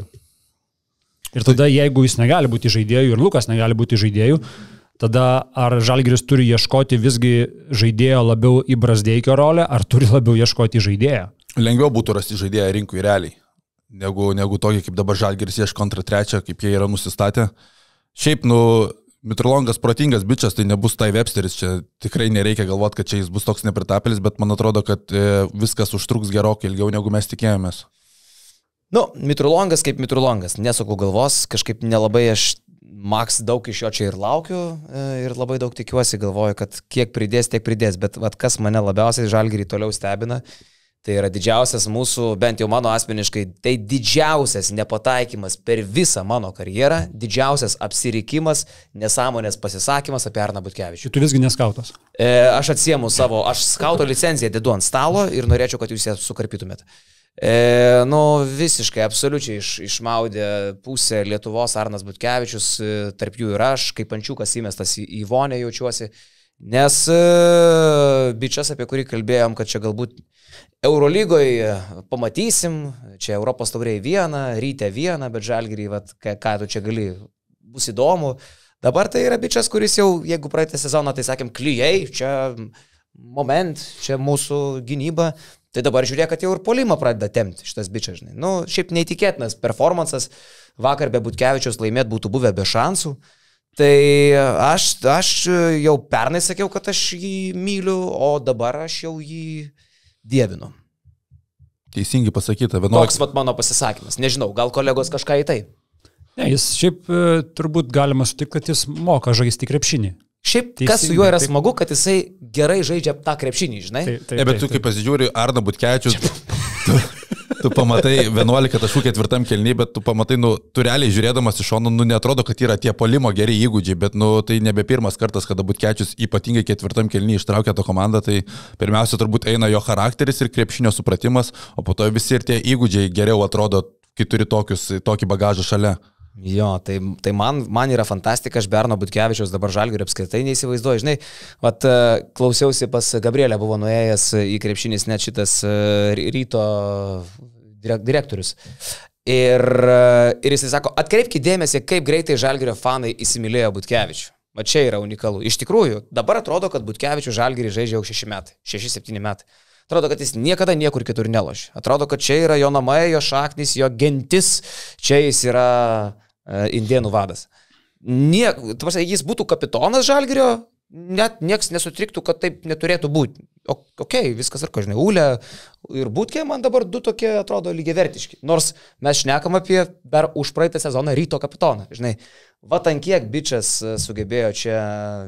Ir tada, jeigu jis negali būti žaidėjų ir Lukas negali būti žaidėjų, tada ar Žalgiris turi ieškoti visgi žaidėjo labiau į Brazdeikio rolę, ar turi labiau ieškoti žaidėją? Lengviau būtų rasti žaidėją rinkui realiai, negu, negu tokį, kaip dabar Žalgiris ieško antrą, trečią, kaip jie yra nusistatę. Šiaip, nu, Mitrulongas protingas bičias, tai nebus Tai Websteris, čia tikrai nereikia galvoti, kad čia jis bus toks nepritapėlis, bet man atrodo, kad viskas užtruks gerokai ilgiau, negu mes tikėjomės. Nu, Mitrulongas kaip Mitrulongas, nesuku galvos, kažkaip nelabai aš maks daug iš jo čia ir laukiu ir labai daug tikiuosi, galvoju, kad kiek pridės, tiek pridės, bet vat, kas mane labiausiai Žalgirį toliau stebina, tai yra didžiausias mūsų, bent jau mano asmeniškai, tai didžiausias nepataikymas per visą mano karjerą, didžiausias apsirikimas, nesąmonės pasisakymas apie Arną Butkevičių. Tu visgi neskautas. E, aš atsiemu savo, aš skauto licenciją dedu ant stalo ir norėčiau, kad jūs ją sukarpytumėt. E, nu, visiškai, absoliučiai iš, išmaudė pusę Lietuvos Arnas Butkevičius, tarp jų ir aš, kaip ančiukas įmestas į, į vonę jaučiuosi, nes e, bičias, apie kurį kalbėjom, kad čia galbūt Eurolygoje pamatysim, čia Europos taurėje vieną, ryte vieną, bet Žalgirį, vat, ką, ką tu čia gali, bus įdomu. Dabar tai yra bičias, kuris jau, jeigu praeitą sezoną, tai sakėm, klyjei, čia moment, čia mūsų gynyba, tai dabar žiūrėk, kad jau ir polimą pradeda tempti šitas bičias, žinai. Nu, šiaip neįtikėtinas performansas, vakar be Butkevičiaus laimėt būtų buvę be šansų. Tai aš, aš jau pernai sakiau, kad aš jį myliu, o dabar aš jau jį dievinu. Teisingai pasakyta. vienuolika... Toks vat mano pasisakymas. Nežinau, gal kolegos kažką į tai? Ne, jis šiaip turbūt galima sutikti, kad jis moka žaisti krepšinį. Šiaip, Teisingai, kas su juo yra taip. smagu, kad jisai gerai žaidžia tą krepšinį, žinai? Taip, taip, Ne, bet tu kaip pasižiūri Arną Butkevičių, tu, tu pamatai vienuolika taškų ketvirtam kelny, bet tu pamatai, nu, tu realiai žiūrėdamas iš šono, nu, netrodo, kad yra tie polimo geri įgūdžiai, bet, nu, tai nebe pirmas kartas, kada Butkevičius ypatingai ketvirtam kelny ištraukia tą komandą, tai pirmiausia turbūt eina jo charakteris ir krepšinio supratimas, o po to visi ir tie įgūdžiai geriau atrodo, kai turi tokius, tokį bagažą šalia. Jo, tai, tai man, man yra fantastika, aš Berno Butkevičiaus dabar Žalgirio apskritai neįsivaizduoju, žinai, vat, klausiausi pas Gabrielę, buvo nuėjęs į krepšinis net šitas ryto direktorius. Ir, ir jisai sako, atkreipkite dėmesį, kaip greitai Žalgirio fanai įsimylėjo Butkevičių. Va čia yra unikalu. Iš tikrųjų, dabar atrodo, kad Butkevičių Žalgirį žaidžia jau šeši metai, šeši septyni metai. Atrodo, kad jis niekada niekur kitur nelošia. Atrodo, kad čia yra jo namai, jo šaknis, jo gentis, čia jis yra uh, indėnų vadas. Niek, prasme, jis būtų kapitonas Žalgirio, net nieks nesutriktų, kad taip neturėtų būti. O, okei, okay, viskas ar ką, žinai, Ulė ir Butkė man dabar du tokie atrodo lygiavertiški. Nors mes šnekam apie dar už praeitą sezoną Ryto kapitoną, žinai. Vat ant kiek bičias sugebėjo čia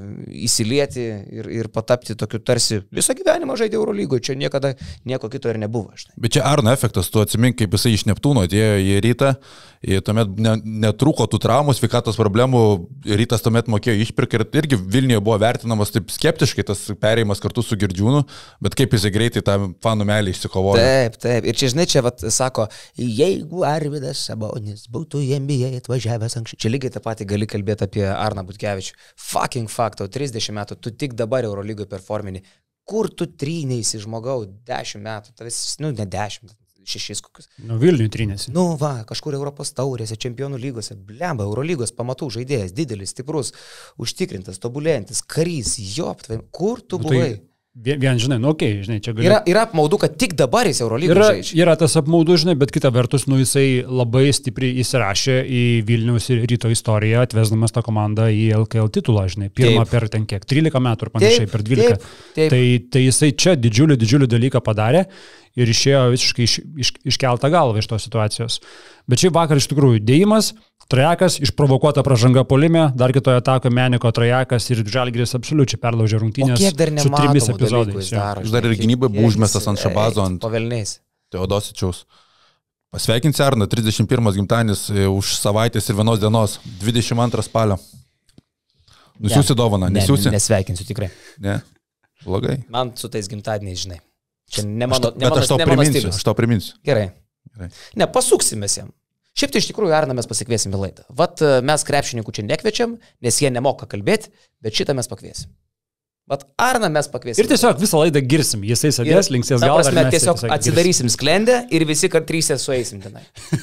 įsilieti ir, ir patapti tokiu tarsi visą gyvenimą žaidė Eurolygoje, čia niekada nieko kito ir nebuvo. Žinai. Bet čia Arno efektas, tu atsimink, kaip jisai iš Neptūno atėjo į Rytą, ir tuomet ne, netrūko tų traumų, sveikatos problemų, Rytas tuomet mokėjo išpirkti ir irgi Vilniuje buvo vertinamas taip skeptiškai tas perėjimas kartu su Girdžiūnu, bet kaip jisai greitai tą fanų meilį išsikovojo. Taip, taip. Ir čia, žinai, čia vat, sako, jeigu Arvydas Sabonis būtų į N B A atvažiavęs anksčiau, čia lygiai tą patį gali kalbėti apie Arną Butkevičių. Fucking fact, tau trisdešimt metų, tu tik dabar Eurolygoje performini. Kur tu trynėsi, žmogau, dešimt metų, tavis, nu, ne dešimt, šešis kokius. Nu, Vilniui trynėsi. Nu, va, kažkur Europos taurėse, čempionų lygose, blemba, Eurolygos pamatų žaidėjas, didelis, stiprus, užtikrintas, tobulėjantis, karys, jop, kur tu Nu, buvai? tai Vien, vien žinai, nu okei, okay, žinai, čia gali... Yra, yra apmaudu, kad tik dabar jis Eurolygą yra, žaidžia. Yra tas apmaudu, žinai, bet kita vertus, nu jisai labai stipriai įsirašė į Vilniaus ir Ryto istoriją, atvesdamas tą komandą į L K L titulą, žinai, pirmą taip. Per ten kiek, trylika metų ir panašiai, taip, per dvylika. Taip, taip. Tai, tai jisai čia didžiulį, didžiulį dalyką padarė ir išėjo visiškai iš, iš, iškeltą galvą iš tos situacijos. Bet šiaip vakar iš tikrųjų dėjimas, Trajakas, išprovokuota pražanga puolime, dar kitoje atako Meniko Trajakas ir Žalgiris absoliučiai perlaužė rungtynės su trimis epizodais. Jis dar ir gynybai buvo užmestas ant Šabazo, ant Pavelniais. Teodosičiaus. Pasveikinsi Arną, trisdešimt pirmas gimtadienis už savaitės ir vienos dienos, dvidešimt antras spalio. Nusiųsi dovaną, nesiųsi? Ne, nesveikinsiu tikrai. Ne, blogai. Man su tais gimtadieniais, žinai. Čia ne mano, aš, ne mano, aš tau ne mano priminsiu, stilius. Aš tau priminsiu. Gerai. Gerai. Ne, pasuksimės jam. Šiaip tai iš tikrųjų Arną mes pasikviesim į laidą. Vat mes krepšininkų čia nekviečiam, nes jie nemoka kalbėti, bet šitą mes pakviesim. Vat Arną mes pakviesim. Ir tiesiog visą laidą girsim, jisai sėdės, linksės galvą. Ta prasme, tiesiog atsidarysim sklendę ir visi kart trysė sueisim tenai.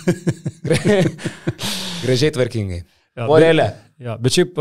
Gražiai tvarkingai. Morelė. Ja, bet šiaip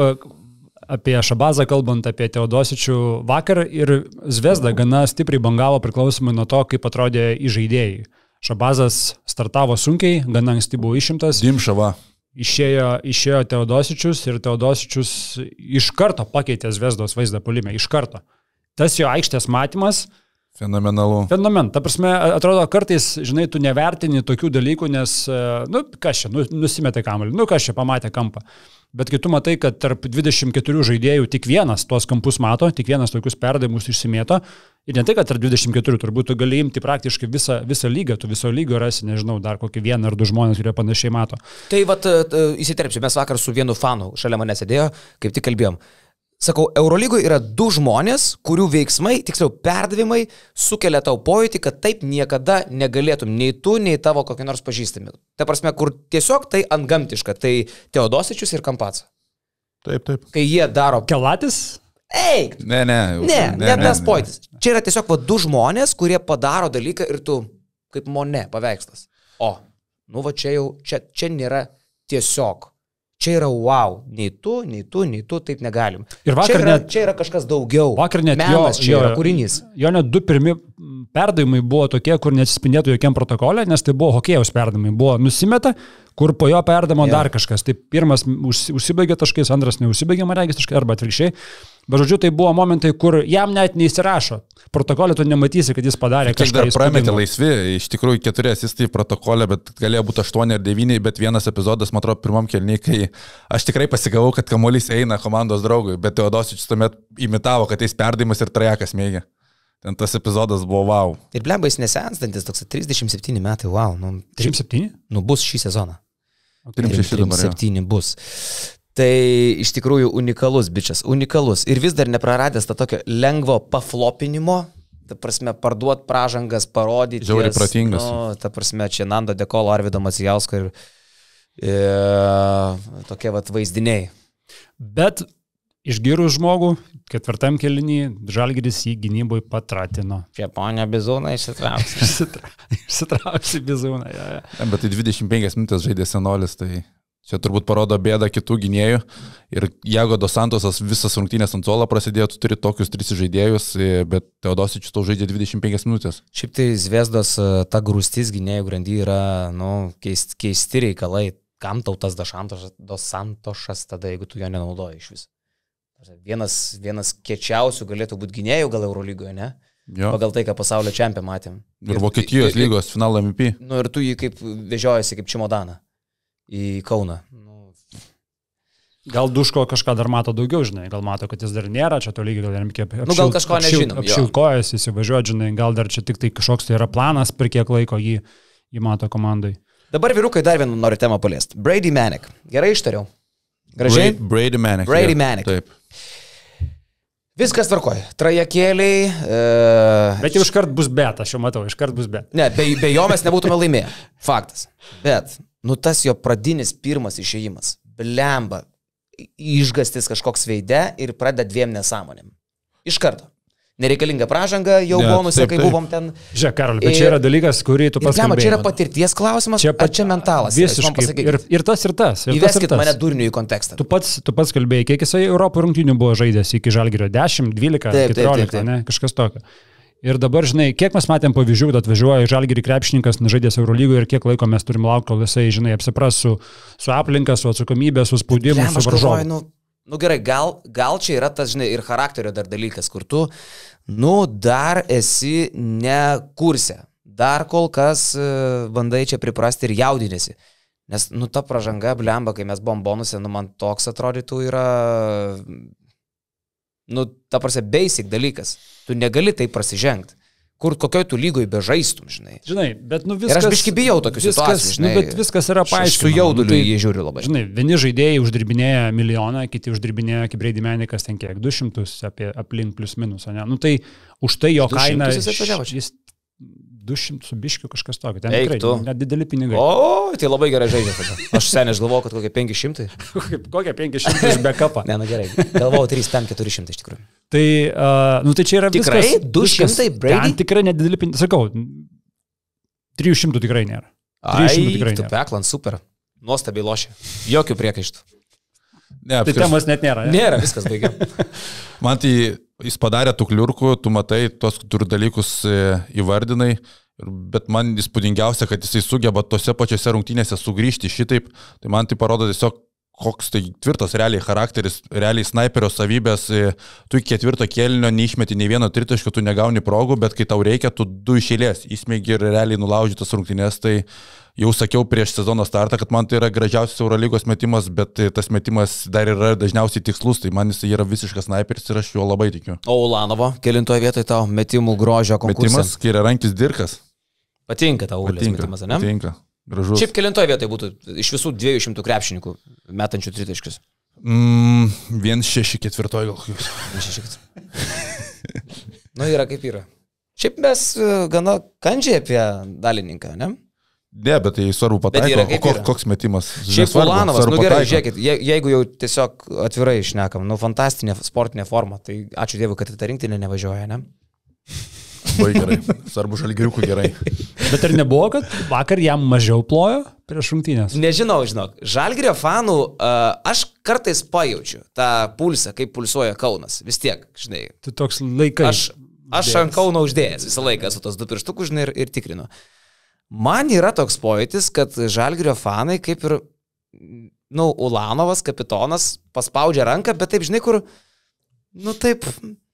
apie Šabazą kalbant, apie Teodosičių vakar ir Zvezda gana stipriai bangavo priklausomai nuo to, kaip atrodė įžaidėjai. Šabazas startavo sunkiai, gana anksti buvo išimtas. Dimšava. Išėjo, išėjo Teodosičius ir Teodosičius iš karto pakeitė Zvezdos vaizdą puolime, iš karto. Tas jo aikštės matymas. Fenomenalu. Fenomen. Ta prasme, atrodo, kartais, žinai, tu nevertini tokių dalykų, nes, nu, kas čia, nu, nusimetė kamuolį, nu, kas čia pamatė kampą. Bet kai tu matai, kad tarp dvidešimt keturių žaidėjų tik vienas tuos kampus mato, tik vienas tokius perdavimus išsimėto, ir ne tai, kad tarp dvidešimt keturių, turbūt tu gali imti praktiškai visą, visą lygą, tu viso lygio rasi, nežinau, dar kokį vieną ar du žmonės, kurie panašiai mato. Tai vat, įsiterpsiu, mes vakar su vienu fanu šalia mane sėdėjo, kaip tik kalbėjom. Sakau, Eurolygoje yra du žmonės, kurių veiksmai, tiksliau perdavimai, sukelia tau pojūtį, kad taip niekada negalėtum nei tu, nei tavo kokį nors pažįstami. Ta prasme, kur tiesiog tai antgamtiška, tai Teodosičius ir Kampaca. Taip, taip. Kai jie daro... Kelatis? Eik! Ne, ne. Ne, ne, ne tas pojūtis. Čia yra tiesiog va, du žmonės, kurie padaro dalyką ir tu, kaip Mone paveikslas. O, nu va čia jau, čia, čia nėra tiesiog. Čia yra wow, nei tu, nei tu, nei tu, taip negalim. Ir vakar čia yra, net, čia yra kažkas daugiau. Vakar net menas, jo, čia jo, yra kūrinys. Jo net du pirmi perdavimai buvo tokie, kur neatsispindėtų jokiam protokole, nes tai buvo hokėjaus perdavimai. Buvo nusimeta, kur po jo perdamo ja. Dar kažkas. Tai pirmas užsibaigė taškais, antras neužsibaigė, man regis taškai, arba atvirkščiai. Bet žodžiu, tai buvo momentai, kur jam net neįsirašo. Protokolė tu nematysi, kad jis padarė kažką. Kiek dar prametė laisvi, iš tikrųjų keturi asistai protokolė, bet galėjo būti aštuoni ar devyni, bet vienas epizodas, man atrodo, pirmam kelniui, kai aš tikrai pasigavau, kad kamuolys eina komandos draugui, bet Teodosičius tuomet imitavo, kad jis perdavimas ir Trajakas mėgė. Ten tas epizodas buvo wow. Ir blemba jis nesenstantis, toks trisdešimt septyni metai, wow. Nu, trisdešimt septyni? Nu, bus šį sezoną. trisdešimt septyni bus. Tai iš tikrųjų unikalus bičias, unikalus. Ir vis dar nepraradęs tą tokio lengvo paflopinimo, ta prasme, parduot pražangas, parodyti. Žiauriai protingas. Nu, ta prasme, čia Nando Dekolo, Arvido Macijausko ir e, tokie vat vaizdiniai. Bet išgyrus žmogų, ketvirtam kėlinį Žalgiris jį gynyboj patratino. Čia ponia Bizūna išsitrauks. Išsitrauks į Bizūną. Ja, ja. Ja, bet tai dvidešimt penkias minutės žaidė senolis, tai... Čia turbūt parodo bėdą kitų gynėjų ir Jago dos Santosas visas rungtynės ant suolo prasidėjo, tu turi tokius tris žaidėjus, bet Teodosičius tau žaidė dvidešimt penkias minutės. Šiaip tai Zvezdos ta grūstis gynėjų grandy yra nu, keist, keisti reikalai. Kam tau tas dos Santosas tada, jeigu tu jo nenaudoji iš vis? Vienas, vienas kečiausių galėtų būti gynėjų gal Eurolygoje, ne? Jo. Pagal tai, ką pasaulio čempionė matėm. Ir, ir Vokietijos ir, lygos finalo M V P. Nu ir tu jį kaip vežiojasi kaip čimodaną. Į Kauną. Gal Duško kažką dar mato daugiau, žinai, gal mato, kad jis dar nėra, čia to lygiai gal jam kiek apšil, nu, gal kažko nežinom. Apšilkojas, įsivažiuoja, žinai, gal dar čia tik tai kažkoks tai yra planas, per kiek laiko jį, jį mato komandai. Dabar vyrukai dar vieną noriu temą paliesti. Brady Manek. Gerai ištariau. Gražiai? Brady Manek. Brady Manek. Taip. Viskas tvarkoja. Trajakėliai. E... Bet jau iškart bus bet, aš jau matau, iškart bus bet. Ne, be, be jo mes nebūtume laimėję. Faktas. Bet, nu tas jo pradinis pirmas išėjimas. Blemba. Išgastis kažkoks veide ir pradeda dviem nesąmonėm. Iš karto. nereikalinga pražanga, jau Ne, bonuse, taip, kai taip. buvom ten. Žiūrėk, Karol, bet čia yra dalykas, kurį tu pats Žinoma, čia yra kalbėjai. patirties klausimas, Čia čia, čia mentalas. yra, jūs man Visiškai. pasakykit. Ir, ir tas, ir tas. Ir tas, ir Įveskit tas. mane durnių į kontekstą. Tu pats, tu pats kalbėjai, kiek jisai Europos rungtynių buvo žaidęs iki Žalgirio dešimt, dvylika, Taip, taip, taip, keturiolika, taip. ne, kažkas tokio. Ir dabar, žinai, kiek mes matėm pavyzdžių, kad atvažiuoja Žalgirį krepšininkas, žaidęs Eurolygoje ir kiek laiko mes turim laukti, kol jisai, žinai, apsipras su, su aplinka, su atsakomybė, su spaudimu, Lem, su aš galvoju, varžovu. nu, nu gerai, gal, gal čia yra tas, žinai, ir charakterio dar dalykas, kur tu, nu, dar esi ne kurse. Dar kol kas uh, bandai čia priprasti ir jaudinėsi. Nes, nu, ta pražanga, blemba, kai mes buvom bonuse, nu, man toks atrodytų yra, nu, ta prasme, basic dalykas. Tu negali tai prasižengti. Kur kokioj tu lygoj bežaistum, žinai. Žinai, bet nu viskas... Ir aš biškai bijau tokių viskas, situacijų, žinai. Nu, bet viskas yra paaiškinama. Su jauduliu Nu, tai, jį žiūriu labai. Žinai, vieni žaidėjai uždirbinėja milijoną, kiti uždirbinėja, kaip Brady Menikas, ten kiek, du šimtus apie aplink plus minus, ne? Nu tai už tai jo kaina... du šimtus jis atvažiavo čia? Jis du šimtus su biškiu kažkas tokio, ten Eik tikrai tu. net dideli pinigai. O, tai labai gerai žaidžia tada. Aš seniai aš galvojau, kad kokie penki šimtai. Kaip kokie penki šimtai iš backupą. Ne, nu gerai. Galvojau trys, ten keturi šimtai iš tikrųjų. Tai, uh, nu tai čia yra Tikrai? viskas. du šimtai Brady? Ten tikrai nedideli pinigai. Sakau, trijų šimtų tikrai nėra. Ai, tikrai tu nėra. peklan, super. Nuostabiai lošia. Jokių priekaištų. Ne, Tai temos net nėra. Ne? Nėra, viskas baigiam. Man tai jis padarė tų kliurkų, tu matai, tos tur dalykus e, įvardinai, ir- bet man įspūdingiausia, kad jisai sugeba tose pačiose rungtynėse sugrįžti šitaip, tai man tai parodo tiesiog, koks tai tvirtas realiai charakteris, realiai snaiperio savybės, e, tu iki ketvirto kėlinio neišmeti nei vieno tritaškio, tu negauni progų, bet kai tau reikia, tu du iš eilės įsmėgi ir realiai nulaužytas rungtynės, tai jau sakiau prieš sezono startą, kad man tai yra gražiausias Eurolygos metimas, bet e, tas metimas dar yra dažniausiai tikslus, tai man jis yra visiškas snaiperis ir aš juo labai tikiu. O Ulanovo, kelintoje vietoje tau metimų grožio konkursas. Metimas, kai yra rankis Dirkas. Patinka tau Ulės Patinka, metimas, ne? patinka. Gražus. Šiaip kelintoje vietoje būtų iš visų dviejų šimtų krepšininkų metančių tritaškius. Mm, vien šeši ketvirtoj gal. Nu, yra kaip yra. Šiaip mes e, gana kandžiai apie dalininką, ne? Ne, bet tai svarbu Bet pataiko. yra O kaip koks, yra. koks metimas? Šiaip Nesvarbu, Ulanovas, svarbu nu gerai, pataiko. žiūrėkit, je, jeigu jau tiesiog atvirai išnekam, nu fantastinė sportinė forma, tai ačiū Dievui, kad į tą rinktinę nevažiuoja, ne? Labai gerai. Svarbu žalgiriukų gerai. Bet ar nebuvo, kad vakar jam mažiau plojo prieš rungtynės? Nežinau, žinok, Žalgirio fanų uh, aš kartais pajaučiu tą pulsą, kaip pulsuoja Kaunas, vis tiek, žinai. Tai toks laikai. Aš, aš ant Kauno uždėjęs visą laiką su tos du pirštukus, žinai, ir, ir tikrinu. Man yra toks pojūtis, kad Žalgirio fanai kaip ir, nu, Ulanovas, kapitonas, paspaudžia ranką, bet taip, žinai, kur, nu, taip,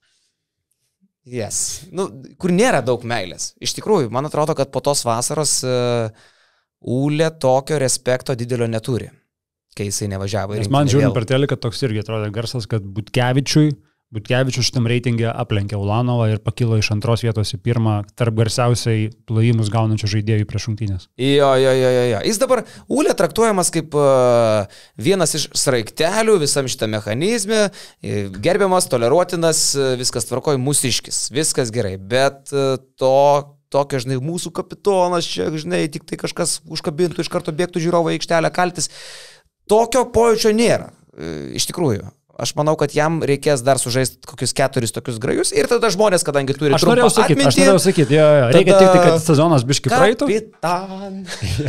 yes, nu, kur nėra daug meilės. Iš tikrųjų, man atrodo, kad po tos vasaros uh, Ūlė tokio respekto didelio neturi, kai jisai nevažiavo. į Nes man rinktinę žiūrint vėl. per teliką toks irgi atrodo garsas, kad Butkevičiui, Butkevičius šitam reitingė aplenkė Ulanovą ir pakilo iš antros vietos į pirmą tarp garsiausiai plojimus gaunančių žaidėjų prieš rungtynės. Jo, jo, jo, jo, jo. Jis dabar Ūlė traktuojamas kaip uh, vienas iš sraigtelių visam šitą mechanizmą, gerbiamas, toleruotinas, viskas tvarkoj, mūsiškis, viskas gerai, bet uh, to, tokio, žinai, mūsų kapitonas čia, žinai, tik tai kažkas užkabintų, iš karto bėgtų žiūrovą į aikštelę kaltis, tokio pojūčio nėra, iš tikrųjų. Aš manau, kad jam reikės dar sužaisti kokius keturis tokius grajus ir tada žmonės, kadangi turi Aš norėjau sakyti, atmintį, aš norėjau sakyti, jo, jo. Reikia tada- tik tai, kad sezonas biški praeitų. Kapitan.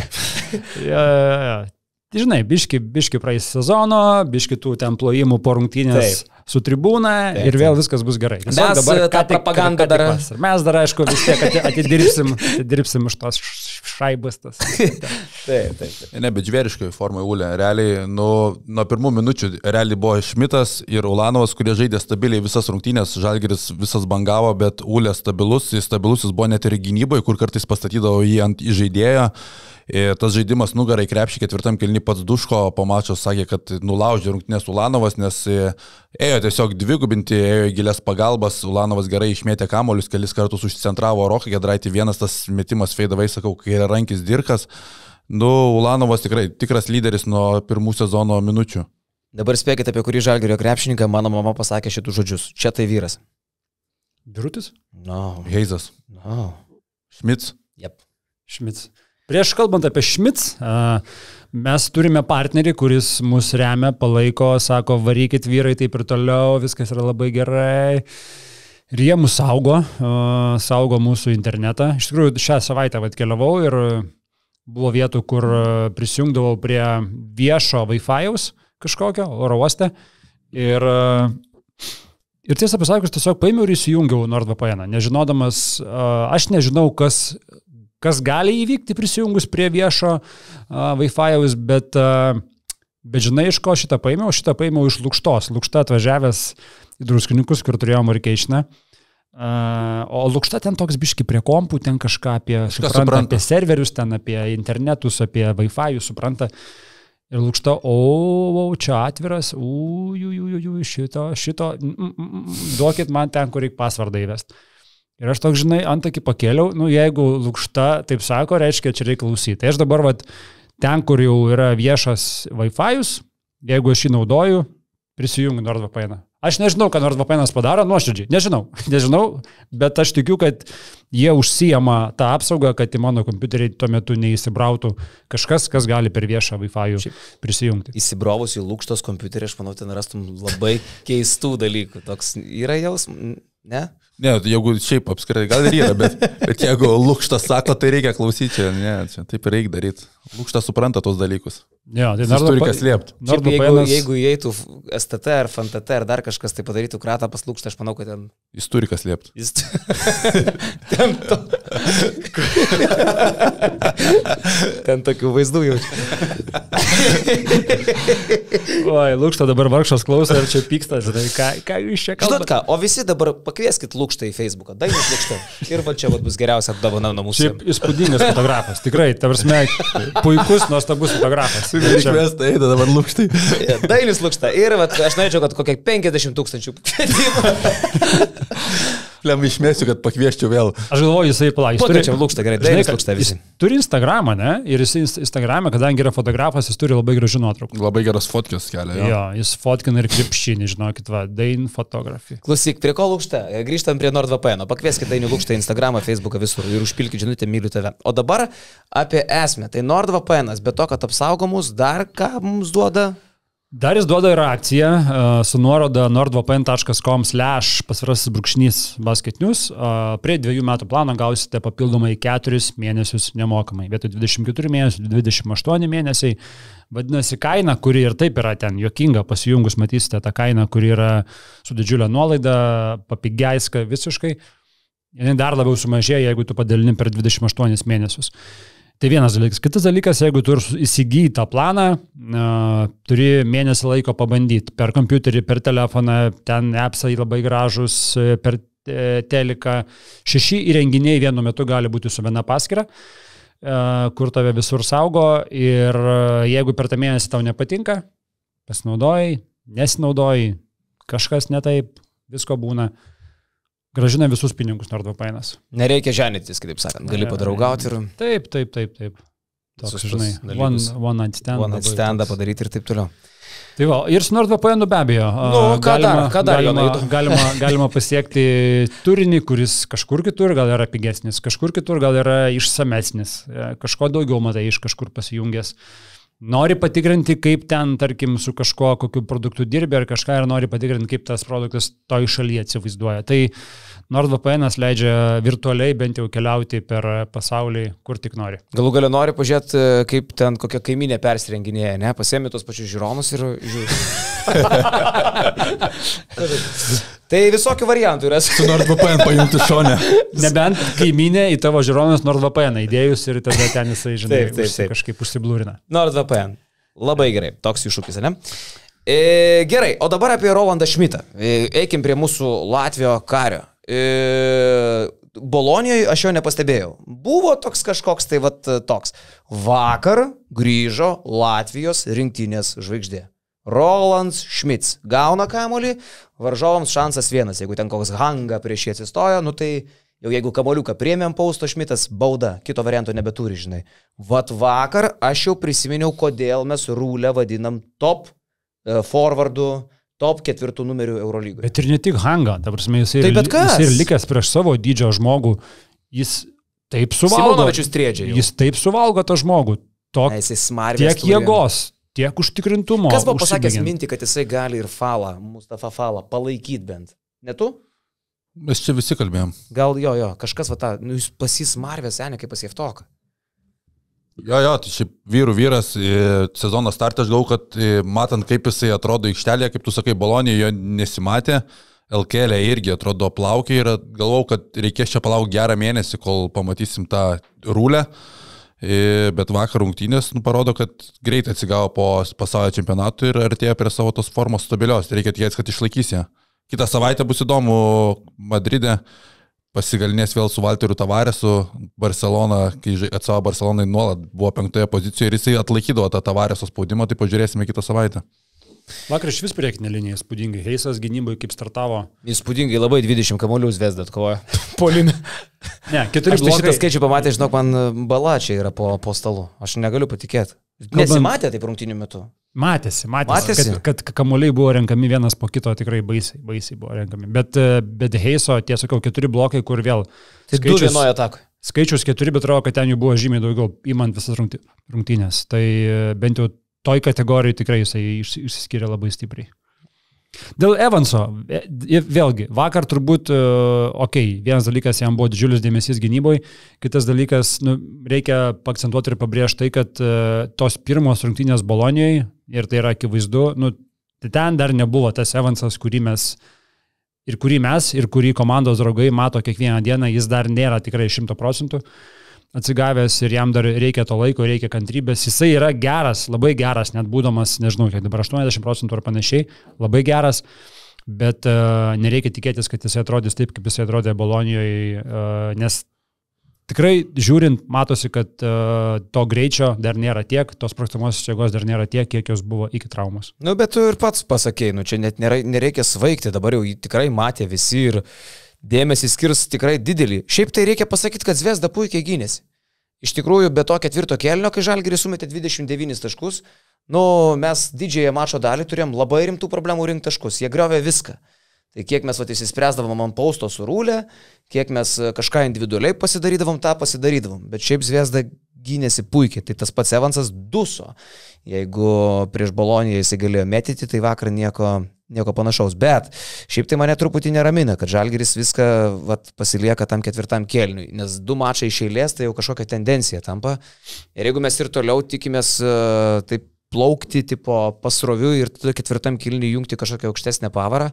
Ja, ja, ja. Žinai, biški, biški praeis sezono, biški tų ten plojimų po rungtynės Taip. su tribūna Taip, ir vėl taip. viskas bus gerai. Mes, Tiesiog dabar tą ką tik- propagandą ką tik dar- vasara. Mes dar, aišku, vis tiek ati- atidirbsim, atidirbsim iš tos š- šaibas. Tas. Taip, taip, taip. Ne, bet žvėriškai formai Ūlė. Realiai nuo, nuo pirmų minučių realiai buvo Šmitas ir Ulanovas, kurie žaidė stabiliai visas rungtynės. Žalgiris visas bangavo, bet Ūlė stabilus. Jis stabilus jis buvo net ir gynyboje, kur kartais pastatydavo jį ant žaidėjo. Ir tas žaidimas nugarai krepšį ketvirtam kėlinį pats Duško po mačo sakė, kad nulaužė rungtynės Ulanovas, nes ėjo tiesiog dvigubinti, ėjo į gilias pagalbas. Ulanovas gerai išmėtė kamolius, kelis kartus užsicentravo Roką Gedraitį, vienas tas metimas feidavai, sakau, kai yra rankis Dirkas. Nu, Ulanovas tikrai tikras lyderis nuo pirmų sezono minučių. Dabar spėkite, apie kurį Žalgirio krepšininką mano mama pasakė šitų žodžius. Čia tai vyras. Birutis? No. Heizas, No. Šmits. Yep. Šmits. Prieš kalbant apie Šmits, mes turime partnerį, kuris mus remia, palaiko, sako, varykit vyrai taip ir toliau, viskas yra labai gerai. Ir jie mus saugo, uh, saugo mūsų internetą. Iš tikrųjų, šią savaitę vat, keliavau ir buvo vietų, kur prisijungdavau prie viešo Wi-Fi'aus kažkokio oro uoste. Ir, ir tiesą pasakius, tiesiog paėmiau ir įsijungiau NordVPN. Nežinodamas, uh, aš nežinau, kas, kas gali įvykti prisijungus prie viešo uh, Wi-Fi'aus, bet, uh, bet žinai, iš ko šitą paėmiau? Šitą paėmiau iš Lukštos. Lukšta atvažiavęs į Druskininkus, kur turėjom Markeišiną. Uh, o Lukšta ten toks biški prie kompų, ten kažką apie, supranta, supranta. apie serverius, ten apie internetus, apie Wi-Fi, supranta. Ir Lukšta, o, o čia atviras, ujujujuju, šito, šito, mm, mm, duokit man ten, kur reikia pasvardą įvesti. Ir aš toks, žinai, antakį pakėliau, nu jeigu Lukšta taip sako, reiškia, čia reikia klausyti. Tai aš dabar, vat, ten, kur jau yra viešas Wi-Fi'us, jeigu aš jį naudoju, prisijungiu NordVPN. Aš nežinau, ką NordVPN'as padaro, nuoširdžiai, nežinau, nežinau, bet aš tikiu, kad jie užsijama tą apsaugą, kad į mano kompiuterį tuo metu neįsibrautų kažkas, kas gali per viešą Wi-Fi prisijungti. Įsibrovus į Lukštos kompiuterį, aš manau, ten rastum labai keistų dalykų. Toks yra jausmas, ne? Ne, jeigu šiaip apskritai gal ir yra, bet, bet jeigu Lukštas sako, tai reikia klausyti, čia, ne, čia taip ir reikia daryti. Lukštas supranta tos dalykus. Ja, tai Jis turi kas liepti. Jeigu, jeigu įeitų S T T ar F N T T ar dar kažkas tai padarytų kratą pas Lukštą, aš manau, kad ten... Jis turi kas liepti. Jis... ten, to... ten tokių vaizdų jaučiu. Oi, Lukšta dabar vargšas klauso ir čia pyksta, žinai, ką, ką jūs čia kalbate. Žinot ką, o visi dabar pakvieskit Lukštą į Facebooką, Dainius Lukšta. Ir va čia va, bus geriausia apdovana nuo mūsų. Šiaip įspūdingas fotografas, tikrai, ta prasme, puikus, nuostabus fotografas. Išvesta eina dabar Lukštai. Dainius Lukšta. Ir va, aš norėčiau, kad kokie penkiasdešimt tūkstančių Lem išmėsiu, kad pakvieščiau vėl. Aš galvoju, jisai palaikys. Pakviečiam Lukštą, gerai. Dainius Lukšta visi. Turi Instagramą, ne? Ir jis Instagramą, kadangi yra fotografas, jis turi labai gražių nuotraukų. Labai geras fotkės kelia. Jo, jo jis fotkina ir krepšinį, žinokit, va, Dain fotografija. Klausyk, prie ko Lukšta? Grįžtam prie NordVPN. Pakvieskit Dainių Lukštą į Instagramą, Facebooką visur ir užpilkit žinutę, myliu tave. O dabar apie esmę. Tai NordVPN'as, be to, kad apsaugomus, dar ką mums duoda? Dar jis duoda ir akciją uh, su nuoroda nordvpn taškas com slash pasvirasis brūkšnys basketnews. Uh, prie dviejų metų plano gausite papildomai keturis mėnesius nemokamai. Vietoj dvidešimt keturių mėnesių, dvidešimt aštuoni mėnesiai. Vadinasi, kaina, kuri ir taip yra ten juokinga, pasijungus matysite tą kainą, kuri yra su didžiulė nuolaida, papigeiska visiškai. Jis dar labiau sumažėja, jeigu tu padalini per dvidešimt aštuonis mėnesius. Tai vienas dalykas. Kitas dalykas, jeigu tu įsigyji tą planą, uh, turi mėnesį laiko pabandyti per kompiuterį, per telefoną, ten appsai labai gražus, per teliką. Šeši įrenginiai vienu metu gali būti su viena paskyra, uh, kur tave visur saugo ir uh, jeigu per tą mėnesį tau nepatinka, pasinaudojai, nesinaudojai, kažkas ne taip, visko būna. Gražina visus pinigus NordVPN'as. Nereikia ženytis, kitaip sakant. Gali padraugauti ir... Taip, taip, taip, taip. Toks, žinai, one, one night stand. One night standą padaryti ir taip toliau. Tai va, ir su NordVPN'u be abejo. Nu, ką galima, dar, ką dar galima, galima, galima pasiekti turinį, kuris kažkur kitur gal yra pigesnis, kažkur kitur gal yra išsamesnis, kažko daugiau matai iš kažkur pasijungęs. Nori patikrinti, kaip ten, tarkim, su kažkuo, kokiu produktu dirbi ar kažką, ir nori patikrinti, kaip tas produktas toj šalyje atsivaizduoja. Tai NordVPN'as leidžia virtualiai bent jau keliauti per pasaulį, kur tik nori. Galų galia nori pažiūrėti, kaip ten kokia kaiminė persirenginėja, ne? Pasiemi tos pačius žiūronus ir žiūri. Tai visokių variantų yra. Su NordVPN pajungti šonę. Nebent kaiminė į tavo žiūronus NordVPN įdėjus ir tada ten jisai, žinai, taip, taip, taip. kažkaip užsiblūrina. NordVPN. Labai gerai. Toks iššūkis, ne? E, gerai, o dabar apie Rolandą Šmitą. E, eikim prie mūsų Latvijos kario. E, Bolonijoje aš jo nepastebėjau. Buvo toks kažkoks tai vat toks. Vakar grįžo Latvijos rinktinės žvaigždė. Rolandas Šmits gauna kamuolį, varžovams šansas vienas. Jeigu ten koks hanga prieš jį atsistojo, nu tai jau jeigu kamuoliuką priėmėm pausto Šmitas, bauda, kito varianto nebeturi, žinai. Vat vakar aš jau prisiminiau, kodėl mes Rūlę vadinam top uh, forwardu, top ketvirtų numerių Eurolygoje. Bet ir ne tik hanga, ta prasme, jis ir, tai jis ir likęs prieš savo dydžio žmogų, jis taip suvalgo. Simonovičius triedžia jau. Jis taip suvalgo tą žmogų. Tok, Na, tiek jėgos. Tiek užtikrintumo. Kas buvo pasakęs mintį, kad jisai gali ir Falą, Mustafa Falą, palaikyti bent? Ne tu? Mes čia visi kalbėjom. Gal jo, jo, kažkas, va ta, nu, jūs pasys Marvės, seniai, kaip pas Jeftoką. Jo, jo, tai šiaip vyrų vyras, sezono startą aš galvoju, kad matant, kaip jisai atrodo aikštelėje, kaip tu sakai, Bolonijoje jo nesimatė, L K L irgi atrodo plaukiai ir galvoju, kad reikės čia palaukti gerą mėnesį, kol pamatysim tą rūlę, bet vakar rungtynės nu, parodo, kad greitai atsigavo po pasaulio čempionatų ir artėja prie savo tos formos stabilios, reikia tikėtis, kad išlaikys ją. Kitą savaitę bus įdomu Madride, pasigalinės vėl su Valteriu Tavaresu, Barcelona, kai atsavo Barcelonai nuolat buvo penktoje pozicijoje ir jisai atlaikydavo tą Tavareso spaudimą, tai pažiūrėsime kitą savaitę. Vakar iš vis priekinė linija, įspūdingai. Heisas gynybai kaip startavo. Įspūdingai, labai dvidešimt kamuolių Zvezda atkovojo. Polime. Ne, keturi blokai. Aš šitą skaičių pamatė, žinok, man bala čia yra po, po stalu. Aš negaliu patikėti. Nesimatė taip rungtynių metu. Matėsi, matėsi, matėsi. Kad, kad kamuoliai buvo renkami vienas po kito, tikrai baisiai, baisiai buvo renkami. Bet, bet Heiso, tiesiog keturi blokai, kur vėl... Tai skaičius, du vienoje atakoje. Skaičius keturi, bet atrodo, kad ten jų buvo žymiai daugiau, įmant visas rungtynės. Tai bent jau toj kategorijai tikrai jisai išsiskiria labai stipriai. Dėl Evanso, vėlgi, vakar turbūt, okei, okay, vienas dalykas, jam buvo didžiulis dėmesys gynyboje, kitas dalykas, nu, reikia akcentuoti ir pabrėžti tai, kad tos pirmos rungtynės Bolonijoje, ir tai yra akivaizdu, nu, tai ten dar nebuvo tas Evansas, kurį mes, ir kurį mes, ir kurį komandos draugai mato kiekvieną dieną, jis dar nėra tikrai šimto procentų atsigavęs ir jam dar reikia to laiko, reikia kantrybės. Jisai yra geras, labai geras, net būdamas, nežinau, kiek dabar aštuoniasdešimt procentų ar panašiai, labai geras, bet uh, nereikia tikėtis, kad jisai atrodys taip, kaip jisai atrodė Bolonijoje, uh, nes tikrai žiūrint, matosi, kad uh, to greičio dar nėra tiek, tos sprogtamosios jėgos dar nėra tiek, kiek jos buvo iki traumos. Nu, bet tu ir pats pasakei, nu, čia net nėra, nereikia svaigti, dabar jau jį tikrai matė visi ir dėmesį skirs tikrai didelį. Šiaip tai reikia pasakyti, kad Zvezda puikiai gynėsi. Iš tikrųjų, be to ketvirto kėlinio, kai Žalgiris sumetė dvidešimt devynis taškus, nu, mes didžiąją mačo dalį turėjom labai rimtų problemų rinkti taškus. Jie griovė viską. Tai kiek mes vat, įsispręsdavom ant pausto su rūlė, kiek mes kažką individualiai pasidarydavom, tą pasidarydavom. Bet šiaip Zvezda gynėsi puikiai. Tai tas pats Evansas duso. Jeigu prieš Boloniją jisai galėjo metyti, tai vakar nieko... nieko panašaus, bet šiaip tai mane truputį neramina, kad Žalgiris viską vat, pasilieka tam ketvirtam kėliniui, nes du mačai iš eilės tai jau kažkokia tendencija tampa. Ir jeigu mes ir toliau tikimės uh, taip plaukti tipo pasrovių ir tada ketvirtam kėliniui jungti kažkokią aukštesnę pavarą,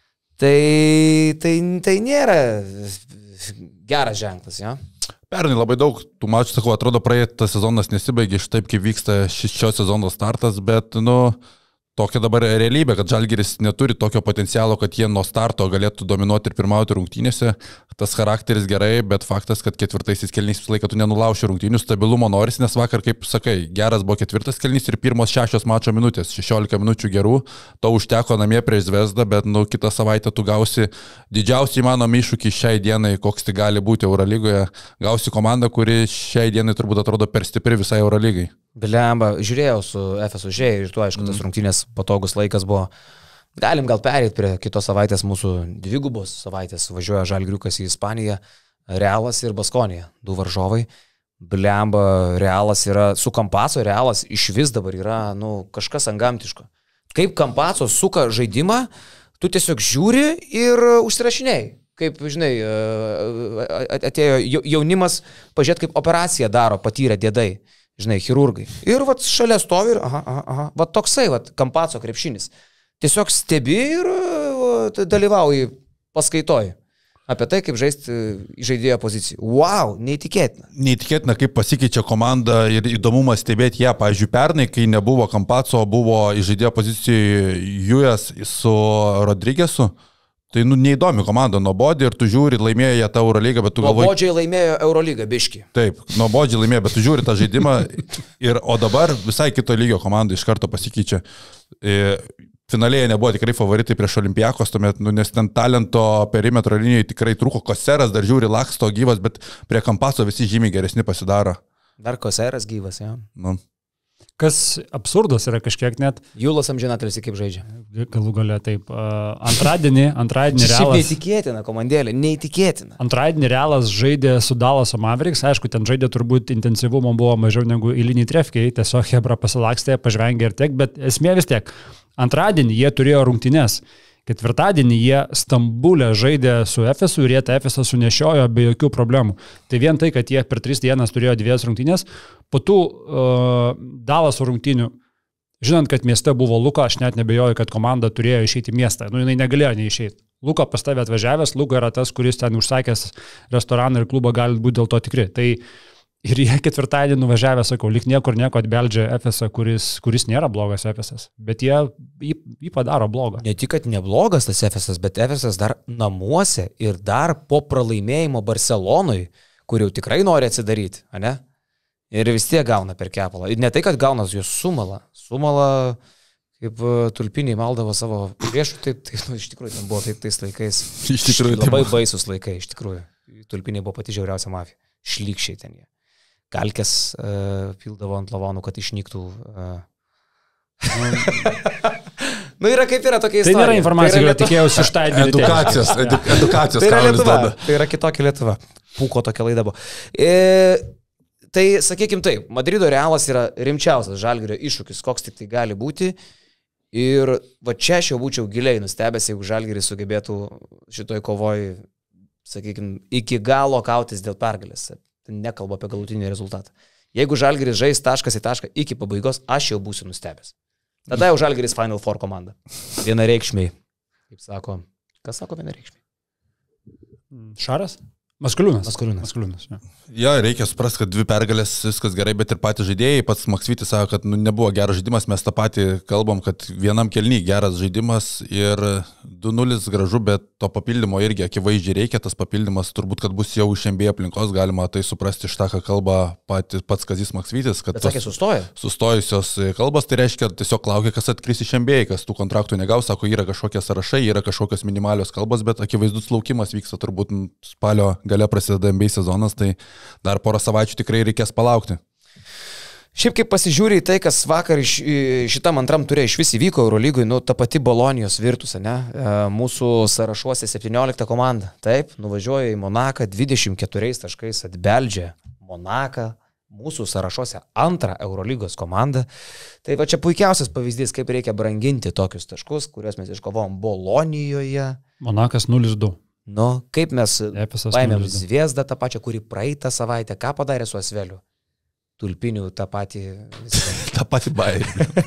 tai, tai, tai nėra geras ženklas, jo. Pernai labai daug tų mačų, sakau, atrodo praeitas sezonas nesibaigė iš taip, kaip vyksta šis šio sezono startas, bet, nu, tokia dabar realybė, kad Žalgiris neturi tokio potencialo, kad jie nuo starto galėtų dominuoti ir pirmauti rungtynėse. Tas charakteris gerai, bet faktas, kad ketvirtaisiais kėlinys visą laiką tu nenulauši rungtynių, stabilumo norisi, nes vakar, kaip sakai, geras buvo ketvirtas kėlinys ir pirmos šešios mačo minutės, šešiolika minučių gerų, to užteko namie prieš Zvezdą, bet nu, kitą savaitę tu gausi didžiausią įmanomą iššūkį šiai dienai, koks tai gali būti Eurolygoje, gausi komandą, kuri šiai dienai turbūt atrodo per stipri visai Eurolygai. Blemba, žiūrėjau su F S U Ž ir tu, aišku, tas mm. rungtynės patogus laikas buvo. Galim gal perėti prie kitos savaitės mūsų dvigubos savaitės. Važiuoja Žalgiriukas į Ispaniją, Realas ir Baskonija, du varžovai. Blemba, Realas yra, su Kampaco Realas iš vis dabar yra, nu, kažkas antgamtiško. Kaip Kampaco suka žaidimą, tu tiesiog žiūri ir užsirašinėjai. Kaip, žinai, atėjo jaunimas, pažiūrėt, kaip operaciją daro, patyrę dėdai. Žinai, chirurgai. Ir vat šalia stovi ir, aha, aha, aha, vat toksai, vat Kampaco krepšinis. Tiesiog stebi ir vat, dalyvauji paskaitoj apie tai, kaip žaisti žaidėjo poziciją. Wow, neįtikėtina. Neįtikėtina, kaip pasikeičia komanda ir įdomumas stebėti ją. Pavyzdžiui, pernai, kai nebuvo Kampaco, buvo žaidėjo pozicijoje Jujas su Rodrigesu. Tai nu, neįdomi komanda, nuobodžiai ir tu žiūri, laimėjo jie tą Eurolygą, bet tu galvoji... Nuobodžiai laimėjo Eurolygą, biški. Taip, nuobodžiai laimėjo, bet tu žiūri tą žaidimą, ir, o dabar visai kito lygio komanda iš karto pasikeičia. E, finalėje nebuvo tikrai favoritai prieš Olimpiakos, tuomet, nu, nes ten talento perimetro linijoje tikrai trūko, Koseras dar žiūri, laksto gyvas, bet prie Kampaco visi žymiai geresni pasidaro. Dar Koseras gyvas, jo. Nu. Kas absurdas yra kažkiek net. Julas amžinatelis kaip žaidžia. Galų gale taip. Uh, antradienį, antradienį Realas... Realas... Neįtikėtina komandėlė, neįtikėtina. Antradienį Realas žaidė su Dallaso Mavericks. Aišku, ten žaidė turbūt intensyvumo buvo mažiau negu eiliniai trefkiai. Tiesiog Hebra pasilakstė, pažvengė ir tiek, bet esmė vis tiek. Antradienį jie turėjo rungtynes. Ketvirtadienį jie Stambulė žaidė su Efesu ir jie tą Efesą sunešiojo be jokių problemų. Tai vien tai, kad jie per tris dienas turėjo dviejas rungtynės, po tų uh, Dalaso rungtynių, žinant, kad mieste buvo Luka, aš net nebejoju, kad komanda turėjo išeiti į miestą. Nu, jinai negalėjo neišeiti. Luka pas tavę atvažiavęs, Luka yra tas, kuris ten užsakęs restoraną ir klubą gali būti dėl to tikri. Tai ir jie ketvirtadienį nuvažiavę, sakau, lyg niekur nieko atbeldžia Efesą, kuris, kuris nėra blogas Efesas, bet jie jį, jį padaro blogą. Ne tik, kad neblogas tas Efesas, bet Efesas dar namuose ir dar po pralaimėjimo Barcelonui, kur jau tikrai nori atsidaryti, ane? Ir vis tiek gauna per kepalą. Ir ne tai, kad gaunas jos sumala. Sumala, kaip tulpiniai maldavo savo priešų, taip, taip nu, iš tikrųjų, ten buvo taip tais laikais. Iš tikrųjų, labai baisus laikai, iš tikrųjų. Tulpiniai buvo pati žiauriausia mafija. Šlykščiai ten jie. Kalkės uh, pildavo ant lavonų, kad išnyktų. Uh... nu, yra kaip yra tokia istorija. Tai nėra informacija, kurią tikėjausi iš tą edukacijos. Edu, edukacijos tai yra Lietuva. Tai yra kitokia Lietuva. Pūko tokia laida buvo. E, tai, sakykime taip, Madrido Realas yra rimčiausias Žalgirio iššūkis, koks tik tai gali būti. Ir va čia aš jau būčiau giliai nustebęs, jeigu Žalgiris sugebėtų šitoj kovoj, sakykime, iki galo kautis dėl pergalės. Nekalba apie galutinį rezultatą. Jeigu Žalgiris žais taškas į tašką iki pabaigos, aš jau būsiu nustebęs. Tada jau Žalgiris Final Four komanda. Vienareikšmiai. Kaip sako, kas sako vienareikšmiai? Šaras? Maskuliūnas. Maskuliūnas. Maskuliūnas, ja. Jo, reikia suprasti, kad dvi pergalės viskas gerai, bet ir patys žaidėjai, pats Maksvytis sako, kad nu, nebuvo geras žaidimas, mes tą patį kalbam, kad vienam kelny geras žaidimas ir du nulis gražu, bet to papildymo irgi akivaizdžiai reikia, tas papildymas turbūt, kad bus jau iš N B A aplinkos, galima tai suprasti iš tą, ką kalba pati, pats Kazys Maksvytis, kad bet sakė, sustoja. Sustojusios kalbos, tai reiškia tiesiog laukia, kas atkris iš N B A, kas tų kontraktų negaus, sako, yra kažkokie sąrašai, yra kažkokios minimalios kalbos, bet akivaizdus laukimas vyksta turbūt spalio gale prasideda N B A sezonas, tai dar porą savaičių tikrai reikės palaukti. Šiaip kaip pasižiūrė į tai, kas vakar iš, šitam antram turė iš vis įvyko Eurolygui, nu, ta pati Bolonijos Virtus, ne? Mūsų sąrašuose septyniolikta komanda. Taip, nuvažiuoja į Monaką, dvidešimt keturiais taškais atbeldžia Monaką, mūsų sąrašuose antrą Eurolygos komandą. Tai va čia puikiausias pavyzdys, kaip reikia branginti tokius taškus, kuriuos mes iškovom Bolonijoje. Monakas nulis du. Nu, kaip mes paėmėm Zviesdą tą pačią, kuri praeitą savaitę, ką padarė su Asveliu? Tulpinių tą patį... tą patį bairį.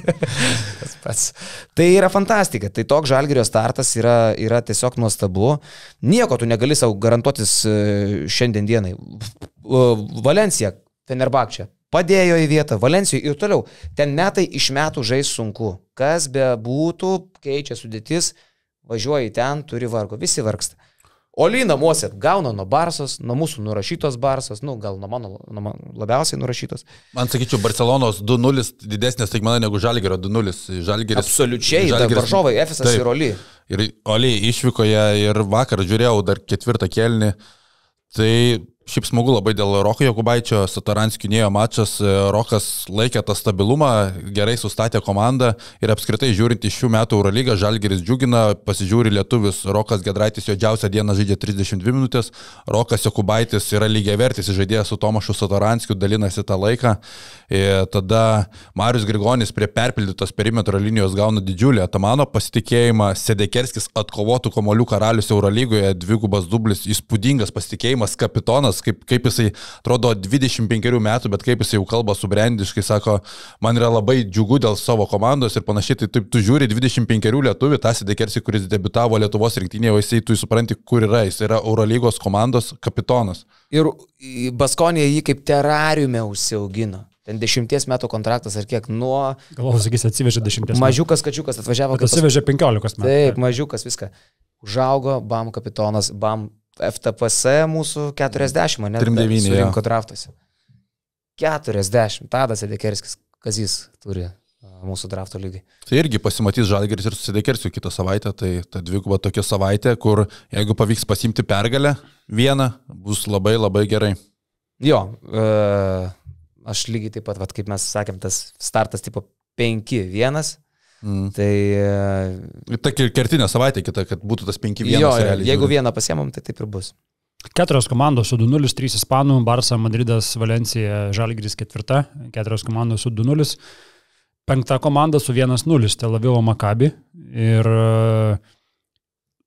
Tas pats. Tai yra fantastika. Tai toks Žalgirio startas yra, yra tiesiog nuostabu. Nieko tu negali savo garantuotis šiandien dienai. Valencija, Fenerbahčė, padėjo į vietą. Valencijoje ir toliau. Ten metai iš metų žais sunku. Kas be būtų, keičia sudėtis, važiuoja į ten, turi vargo. Visi vargsta. Oli namuose gauna nuo Barsos, nuo mūsų nurašytos Barsos, nu gal nuo mano, nuo mano labiausiai nurašytos. Man sakyčiau, Barcelonos du nulis didesnės taigmena negu Žalgirio du nulis. Žalgiris, absoliučiai, Žalgiris, varžovai, Efesas taip, ir Oli. Ir Oli išvykoje ir vakar žiūrėjau dar ketvirtą kėlinį. Tai šiaip smagu labai dėl Roko Jokubaičio, Satoranskių nėjo mačas, Rokas laikė tą stabilumą, gerai sustatė komandą ir apskritai žiūrint iš šių metų Eurolygą, Žalgiris džiugina, pasižiūri lietuvis, Rokas Gedraitis jo džiausią dieną žaidė trisdešimt dvi minutės, Rokas Jokubaitis yra lygiavertis žaidėjas su Tomašu Satoranskiu, dalinasi tą laiką, ir tada Marius Grigonis prie perpildytos perimetro linijos gauna didžiulį atamano pasitikėjimą, Sedekerskis atkovotų kamuolių karalius Eurolygoje, dvigubas dublis, įspūdingas pasitikėjimas, kapitonas, Kaip, kaip jisai atrodo dvidešimt penkerių metų, bet kaip jisai jau kalba subrendiškai, sako, man yra labai džiugu dėl savo komandos ir panašiai, tai taip tu žiūri dvidešimt penkerių lietuvį, tą Sedekerskį, kuris debiutavo Lietuvos rinktinėje, o jisai tu supranti, kur yra, jis yra Eurolygos komandos kapitonas. Ir Baskonija jį kaip terariume užsiaugino. Ten dešimties metų kontraktas ar kiek nuo... Galvoju, sakys, atsivežė dešimties metų. Mažiukas, kačiukas atvažiavo. Bet atsivežė penkiolikos metų. Taip, mažiukas, viską. Užaugo, bam kapitonas, bam F T P S mūsų keturiasdešimt, ne? trim devyni surinko draftuose. keturiasdešimt. Tadas Sedekerskis, Kazys turi mūsų drafto lygiai. Tai irgi pasimatys Žalgiris ir su Sedekerskiu kitą savaitę, tai ta dviguba tokia savaitė, kur jeigu pavyks pasimti pergalę vieną, bus labai labai gerai. Jo, e, aš lygiai taip pat, vat, kaip mes sakėm, tas startas tipo penki vienas. Mm. Tai... Ta kertinė savaitė kita, kad būtų tas penki vienas. Jo, realiai, jeigu žiūrė. Vieną pasiemam, tai taip ir bus. Keturios komandos su du nulis, trys Ispanų, Barsa, Madridas, Valencija, Žalgiris ketvirta, keturios komandos su du nulis, penkta komanda su vienas nulis, Tel Avivo Maccabi. Ir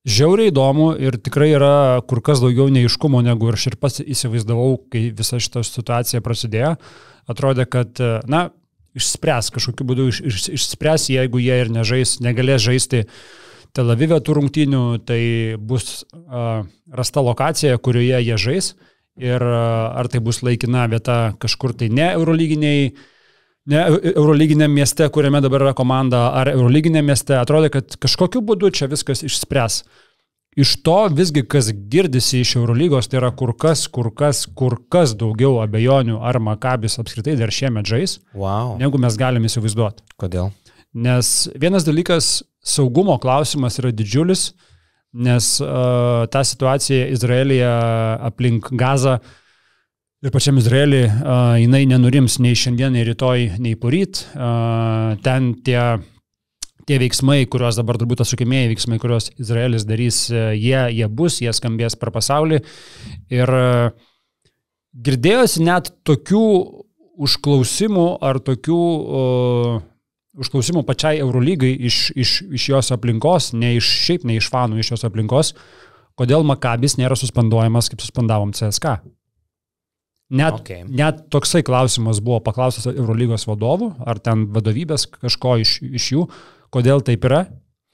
Žiauriai įdomu ir tikrai yra kur kas daugiau neiškumo, negu aš ir pats įsivaizdavau, kai visa šita situacija prasidėjo. Atrodė, kad, na, išspręs, kažkokiu būdu iš, iš, išspręs, jeigu jie ir nežais, negalės žaisti Tel Avive tų rungtynių, tai bus uh, rasta lokacija, kurioje jie žais ir uh, ar tai bus laikina vieta kažkur tai ne eurolyginiai, ne eurolyginiam mieste, kuriame dabar yra komanda, ar eurolyginiam mieste, atrodo, kad kažkokiu būdu čia viskas išspręs. Iš to visgi, kas girdisi iš Eurolygos, tai yra kur kas, kur kas, kur kas daugiau abejonių, ar Makabis apskritai dar šiemet žais, wow. negu mes galime įsivaizduoti. Kodėl? Nes vienas dalykas, saugumo klausimas yra didžiulis, nes uh, ta situacija Izraelyje aplink Gazą ir pačiam Izraelį, uh, jinai nenurims nei šiandien, nei rytoj, nei poryt. Uh, ten tie, tie veiksmai, kuriuos dabar turbūt atsukimieji veiksmai, kuriuos Izraelis darys, uh, jie, jie bus, jie skambės per pasaulį. Ir uh, girdėjosi net tokių užklausimų ar tokių uh, užklausimų pačiai Eurolygai iš, iš, iš jos aplinkos, ne iš šiaip, ne iš fanų, iš jos aplinkos, kodėl Makabis nėra suspenduojamas, kaip suspendavom C S K. Net, okay. net toksai klausimas buvo paklaustas Eurolygos vadovų, ar ten vadovybės kažko iš, iš jų, kodėl taip yra.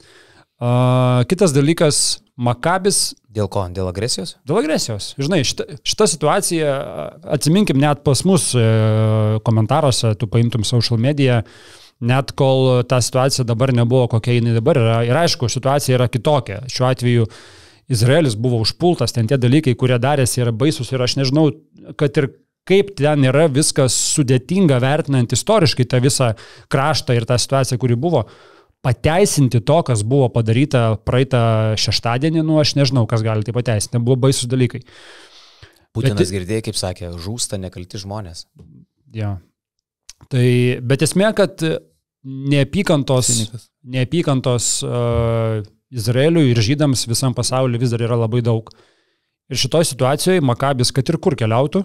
Uh, kitas dalykas, Makabis... Dėl ko? Dėl agresijos? Dėl agresijos. Žinai, šita, šita situacija, atsiminkim net pas mus e, komentaruose, tu paimtum social media, net kol ta situacija dabar nebuvo, kokia jinai dabar yra. Ir aišku, situacija yra kitokia. Šiuo atveju Izraelis buvo užpultas, ten tie dalykai, kurie darėsi, yra baisus ir aš nežinau, kad ir kaip ten yra viskas sudėtinga vertinant istoriškai tą visą kraštą ir tą situaciją, kuri buvo, pateisinti to, kas buvo padaryta praeitą šeštadienį, nu aš nežinau, kas gali tai pateisinti, buvo baisus dalykai. Putinas bet, girdėjai, kaip sakė, žūsta nekalti žmonės. Ja. Tai, bet esmė, kad neapykantos, neapykantos uh, Izraeliui ir žydams visam pasauliu vis dar yra labai daug. Ir šitoj situacijoje Makabis, kad ir kur keliautų,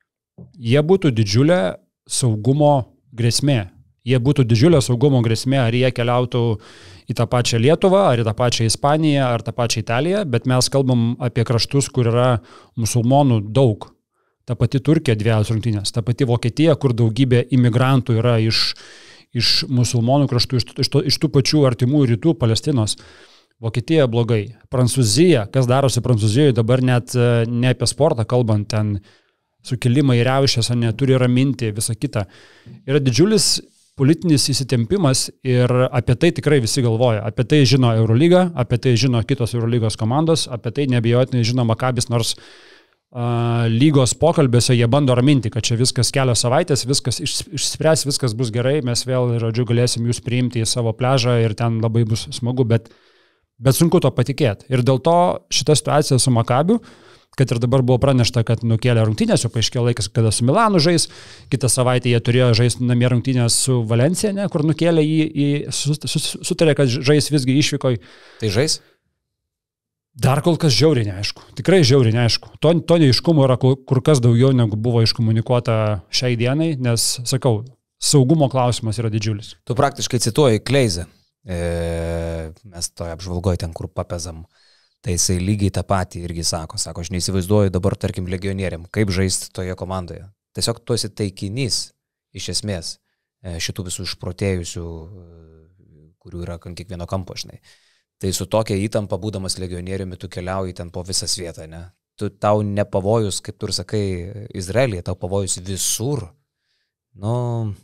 jie būtų didžiulė saugumo grėsmė. Jie būtų didžiulė saugumo grėsmė, ar jie keliautų į tą pačią Lietuvą, ar į tą pačią Ispaniją, ar tą pačią Italiją, bet mes kalbam apie kraštus, kur yra musulmonų daug. Ta pati Turkija dvejos rungtynės, ta pati Vokietija, kur daugybė imigrantų yra iš, iš musulmonų kraštų, iš, iš, to, iš tų pačių artimų rytų Palestinos. Vokietija blogai. Prancūzija, kas darosi Prancūzijoje dabar net ne apie sportą kalbant, ten sukilimai riaušės, neturi raminti, visa kita. Yra didžiulis politinis įsitempimas ir apie tai tikrai visi galvoja. Apie tai žino Eurolyga, apie tai žino kitos Eurolygos komandos, apie tai neabejotinai žino Makabis, nors uh, lygos pokalbėse jie bando raminti, kad čia viskas kelios savaitės, viskas išspręs, viskas bus gerai, mes vėl, žodžiu, galėsim jūs priimti į savo pležą ir ten labai bus smagu, bet Bet sunku to patikėti. Ir dėl to šita situacija su Makabiu, kad ir dabar buvo pranešta, kad nukėlė rungtynės, jau paaiškėjo laikas, kada su Milanu žais, kitą savaitę jie turėjo žaisti namie rungtynės su Valencija, ne, kur nukėlė į, į sutarė, kad žais visgi išvykoj. Tai žais? Dar kol kas žiauriai neaišku. Tikrai žiauriai neaišku. To, to neiškumo yra kur kas daugiau, negu buvo iškomunikuota šiai dienai, nes, sakau, saugumo klausimas yra didžiulis. Tu praktiškai cituoji Kleizą. E, mes toje apžvalgoje ten, kur papezam, tai jisai lygiai tą patį irgi sako, sako, aš neįsivaizduoju dabar, tarkim, legionieriam, kaip žaisti toje komandoje. Tiesiog tu esi taikinys, iš esmės, šitų visų išprotėjusių, kurių yra ant kiekvieno kampo, žinai. Tai su tokia įtampa, būdamas legionieriumi, tu keliauji ten po visą svietą, ne? Tu, tau nepavojus, kaip tu ir sakai, Izraelyje, tau pavojus visur. Nu...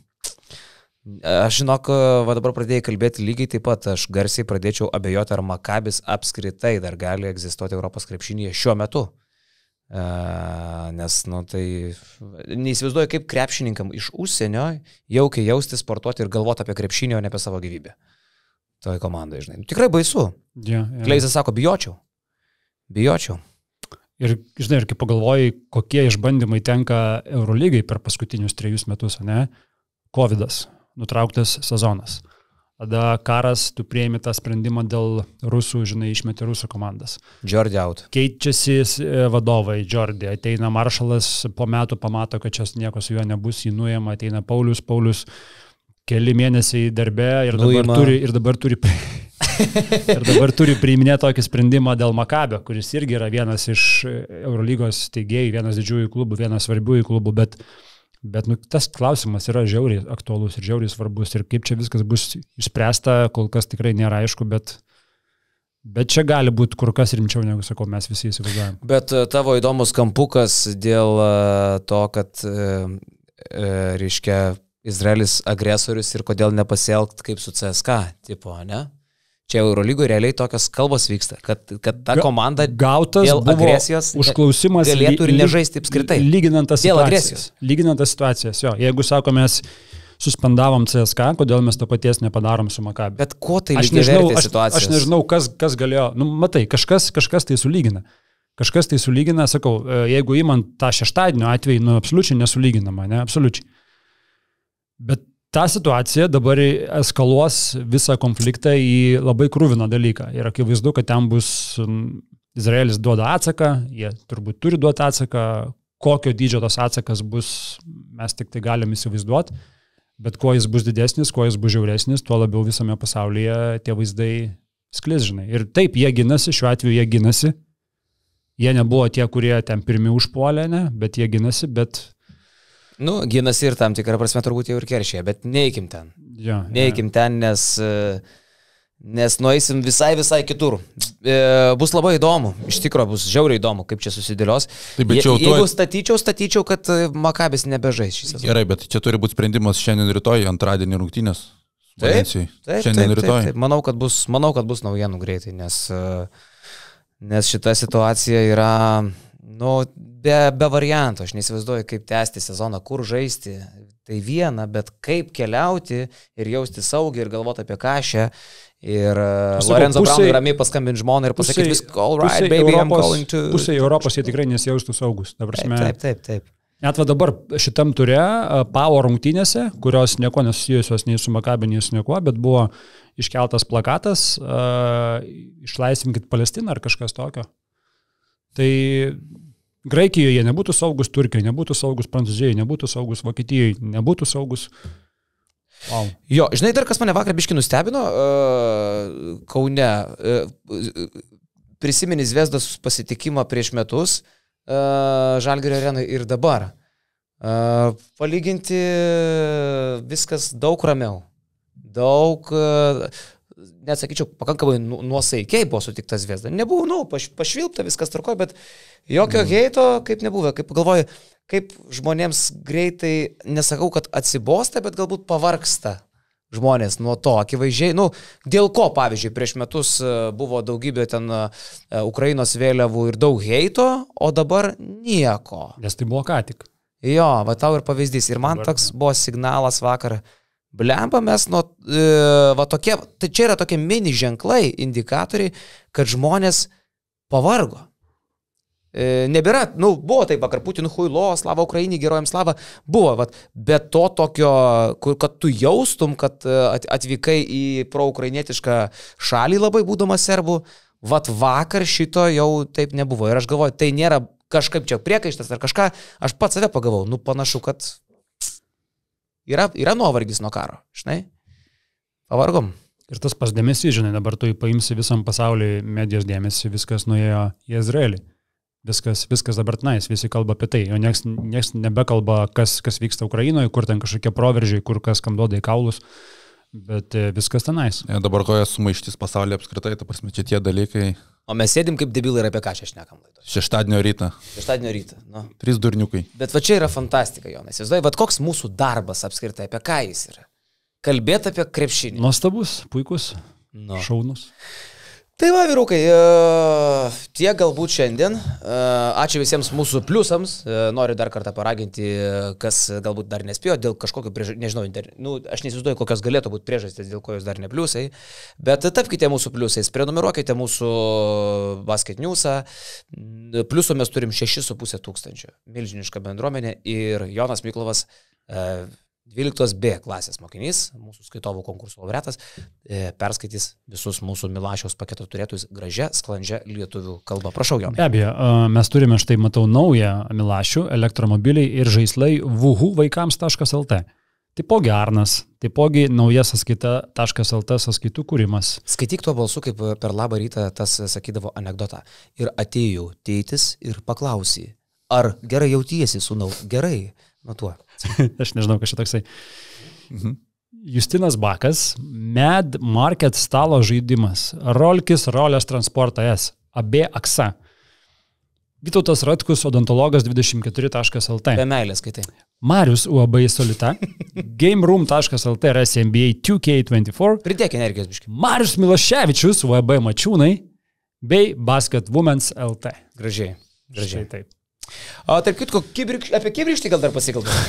Aš žinok, va dabar pradėjai kalbėti lygiai taip pat, aš garsiai pradėčiau abejoti, ar Makabis apskritai dar gali egzistuoti Europos krepšinyje šiuo metu. E, nes, nu, tai neįsivaizduoju, kaip krepšininkam iš užsienio jaukiai jausti, sportuoti ir galvoti apie krepšinį, o ne apie savo gyvybę. Toj komandai, žinai. Tikrai baisu. Yeah, yeah. Kleizas sako, bijočiau. Bijočiau. Ir, žinai, ir kaip pagalvojai, kokie išbandymai tenka Eurolygai per paskutinius trejus metus, ne? Covidas. Nutrauktas sezonas. Tada karas, tu prieimi tą sprendimą dėl rusų, žinai, išmeti rusų komandas. Jordi out. Keičiasi vadovai, Jordi. Ateina Maršalas, po metų pamato, kad čia nieko su juo nebus, jį nuėma, ateina Paulius, Paulius keli mėnesiai darbe ir dabar, turi, ir dabar turi Ir dabar turi priiminėti tokį sprendimą dėl Makabio, kuris irgi yra vienas iš Eurolygos steigėjų, vienas didžiųjų klubų, vienas svarbiųjų klubų, bet, bet nu, tas klausimas yra žiauriai aktualus ir žiauriai svarbus ir kaip čia viskas bus išspręsta, kol kas tikrai nėra aišku, bet, bet čia gali būti kur kas rimčiau, negu sakau, mes visi įsivaizduojam. Bet tavo įdomus kampukas dėl to, kad reiškia Izraelis agresorius ir kodėl nepasielgt kaip su C S K, tipo, ne? Čia Eurolygoje realiai tokios kalbos vyksta, kad, kad ta komanda gautas dėl agresijos užklausimas galėtų ir nežaisti apskritai. Lyginant tas dėl situacijas. agresijos. Lyginant tas situacijas, jo. Jeigu sako, mes suspendavom C S K, kodėl mes to paties nepadarom su Makabi. Bet ko tai aš nežinau, lygiavertės aš, situacijos? aš nežinau, kas, kas galėjo, nu matai, kažkas, kažkas tai sulygina. Kažkas tai sulygina, sakau, jeigu įmant tą šeštadienio atvejį, nu absoliučiai nesulyginama, ne, absoliučiai. Bet ta situacija dabar eskaluos visą konfliktą į labai krūviną dalyką. Ir akivaizdu, kad ten bus Izraelis duoda atsaką, jie turbūt turi duoti atsaką, kokio dydžio tas atsakas bus, mes tik tai galim įsivaizduoti, bet kuo jis bus didesnis, kuo jis bus žiauresnis, tuo labiau visame pasaulyje tie vaizdai sklis, žinai. Ir taip, jie ginasi, šiuo atveju jie ginasi, jie nebuvo tie, kurie ten pirmi užpuolė, ne, bet jie ginasi, bet nu, ginasi ir tam tikrą prasme turbūt jau ir keršė, bet neįkim ten. Ja, neįkim ja. ten, nes, nes nueisim visai, visai kitur. E, bus labai įdomu, iš tikrųjų bus žiauriai įdomu, kaip čia susidėlios. Taip, Je, jeigu tuo... statyčiau, statyčiau, kad Makabis nebežais šį sezoną. Gerai, bet čia turi būti sprendimas šiandien rytoj, antradienį rungtynės. Taip, taip, šiandien taip, rytoj. Taip, taip. Manau, kad bus, manau, kad bus naujienų greitai, nes, nes šita situacija yra... Nu, be, be varianto, aš neįsivaizduoju, kaip tęsti sezoną, kur žaisti, tai viena, bet kaip keliauti ir jausti saugiai ir galvoti apie kažę. Ir Sakau, Lorenzo Brownui ramiai paskambinti žmoną ir pasakyti viską, all right, baby, Europos, I'm going to... Pusėje Europos jie tikrai nesijaustų saugus. Prasme, taip, taip, taip. Net va dabar šitam ture, Pavo rungtynėse, kurios nieko nesusijusios nei su Makabi, nei su niekuo, bet buvo iškeltas plakatas, uh, išlaisvinkit Palestiną ar kažkas tokio. Tai Graikijoje nebūtų saugus Turkijoje, nebūtų saugus Prancūzijoje, nebūtų saugus Vokietijoje, nebūtų saugus... Wow. Jo, žinai, dar kas mane vakar biškį nustebino, uh, Kaune, uh, prisimeni Zvezdos pasitikimą prieš metus uh, Žalgirio arenai ir dabar. Uh, palyginti viskas daug ramiau, daug... Uh, net sakyčiau, pakankamai nuosaikiai buvo sutiktas Zvezda. Nebuvo, nu, paš, pašvilpta, viskas tvarkoja, bet jokio mm. heito kaip nebuvo. Kaip galvoju, kaip žmonėms greitai, nesakau, kad atsibosta, bet galbūt pavargsta žmonės nuo to, akivaizdžiai. Nu, dėl ko, pavyzdžiui, prieš metus buvo daugybė ten Ukrainos vėliavų ir daug heito, o dabar nieko. Nes tai buvo ką tik. Jo, va tau ir pavyzdys. Ir man dabar toks buvo signalas vakar. Blemba mes nuo, e, va tokie, tai čia yra tokie mini ženklai, indikatoriai, kad žmonės pavargo. E, nebėra, nu, buvo taip vakar, Putinų huilo, slava Ukrainai, gerojams slava, buvo, va, bet to tokio, kur, kad tu jaustum, kad atvykai į proukrainietišką šalį labai būdamas serbų, va vakar šito jau taip nebuvo. Ir aš galvoju, tai nėra kažkaip čia priekaištas ar kažką, aš pats save pagavau, nu panašu, kad... Yra, yra nuovargis nuo karo, žinai, pavargom. Ir tas pas dėmesys, žinai, dabar tu paimsi visam pasauliui medijos dėmesį, viskas nuėjo į Izraelį. Viskas, viskas dabar tenais, visi kalba apie tai, o nieks, nieks nebekalba, kas, kas vyksta Ukrainoje, kur ten kažkokie proveržiai, kur kas kam duoda į kaulus, bet viskas tenais. Ja, dabar koja sumaištis pasaulyje apskritai, ta prasme, čia tie dalykai. O mes sėdim kaip debilai ir apie ką čia šnekam laidos. Šeštadienio rytą. Šeštadienio rytą. Nu. Trys durniukai. Bet va čia yra fantastika, Jonas. Įsivaizduoji, va koks mūsų darbas apskritai, apie ką jis yra. Kalbėti apie krepšinį. Nuostabus, puikus, no. Šaunus. Tai va, vyrukai, tiek galbūt šiandien. Ačiū visiems mūsų pliusams. Noriu dar kartą paraginti, kas galbūt dar nespėjo, dėl kažkokio priežasties, nežinau, inter... nu, aš neįsivaizduoju, kokios galėtų būti priežastys, dėl ko jūs dar ne pliusai, bet tapkite mūsų pliusais, prenumeruokite mūsų Basket Newsą. Pliusų mes turim šešis su pusė tūkstančio. Milžiniška bendruomenė ir Jonas Miklovas, dvyliktos B klasės mokinys, mūsų skaitovų konkursų laureatas, e, perskaitys visus mūsų Milašiaus paketo turėtus gražia, sklandžia lietuvių kalba. Prašau, Jonai. Be abejo, mes turime, štai matau, naują Milašių, elektromobiliai ir žaislai vuhu vaikams taškas lt. Taipogi Arnas, taipogi nauja sąskaita taškas el te sąskaitų kūrimas. Skaityk tuo balsu, kaip per labą rytą tas sakydavo anegdotą. Ir atėjo tėtis ir paklausė, ar gerai jautiesi, sūnau? Gerai, nuo tuo. Aš nežinau, kas čia toksai. Mhm. Justinas Bakas, Mad Market stalo žaidimas, Rolkis, Rolės transporta S, A B Aksa. Vytautas Ratkus, odontologas dvidešimt keturi taškas el te. Be meilės skaitai. Marius U A B Solita, GameRoom taškas el te ir S N B A two K twenty-four. Pridėk energijos biškai. Marius Miloševičius, U A B Mačiūnai, bei Basket Women's L T. Gražiai. Gražiai. Štai taip. O tarp kitko, kibrik, apie kibrikštį gal dar pasikalbame.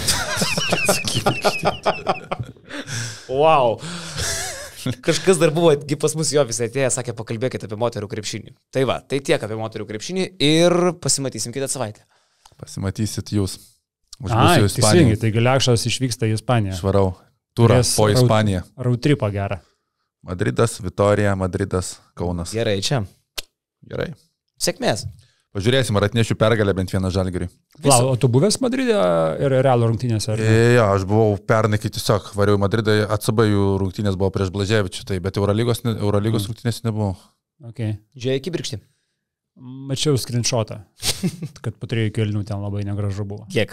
Wow. Kažkas dar buvo, pas mus jo visai atėję, sakė, pakalbėkite apie moterų krepšinį. Tai va, tai tiek apie moterų krepšinį ir pasimatysim kitą savaitę. Pasimatysit jūs. Ai, teisingai, tai Galiakšas išvyksta į Ispaniją. Švarau. Turą po Ispaniją. Rautripą gerą. Madridas, Vitorija, Madridas, Kaunas. Gerai, čia. Gerai. Sėkmės. Pažiūrėsim, ar atnešiu pergalę bent vieną Žalgiriui. Lau, o tu buvęs Madride ir Realo rungtynėse? E, jo, aš buvau pernai, kai tiesiog variau į Madridą, A C B jų rungtynės buvo prieš Blaževičių, tai, bet Eurolygos, Eurolygos mm. rungtynės nebuvo. Okay. Žiūrėjai kibirkštį? Mačiau screenshotą, kad po trijų kėlinių ten labai negražu buvo. Kiek?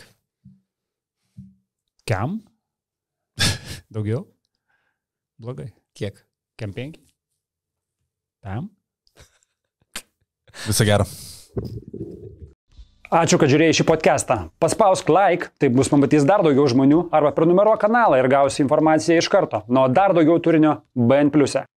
Kem? Daugiau? Blogai. Kiek? Kem penki? Pem? Visą gerą. Ačiū, kad žiūrėjai šį podcastą. Paspausk like, taip bus pamatys dar daugiau žmonių, arba prenumeruok kanalą ir gausi informaciją iš karto. Nuo dar daugiau turinio B N pliuse.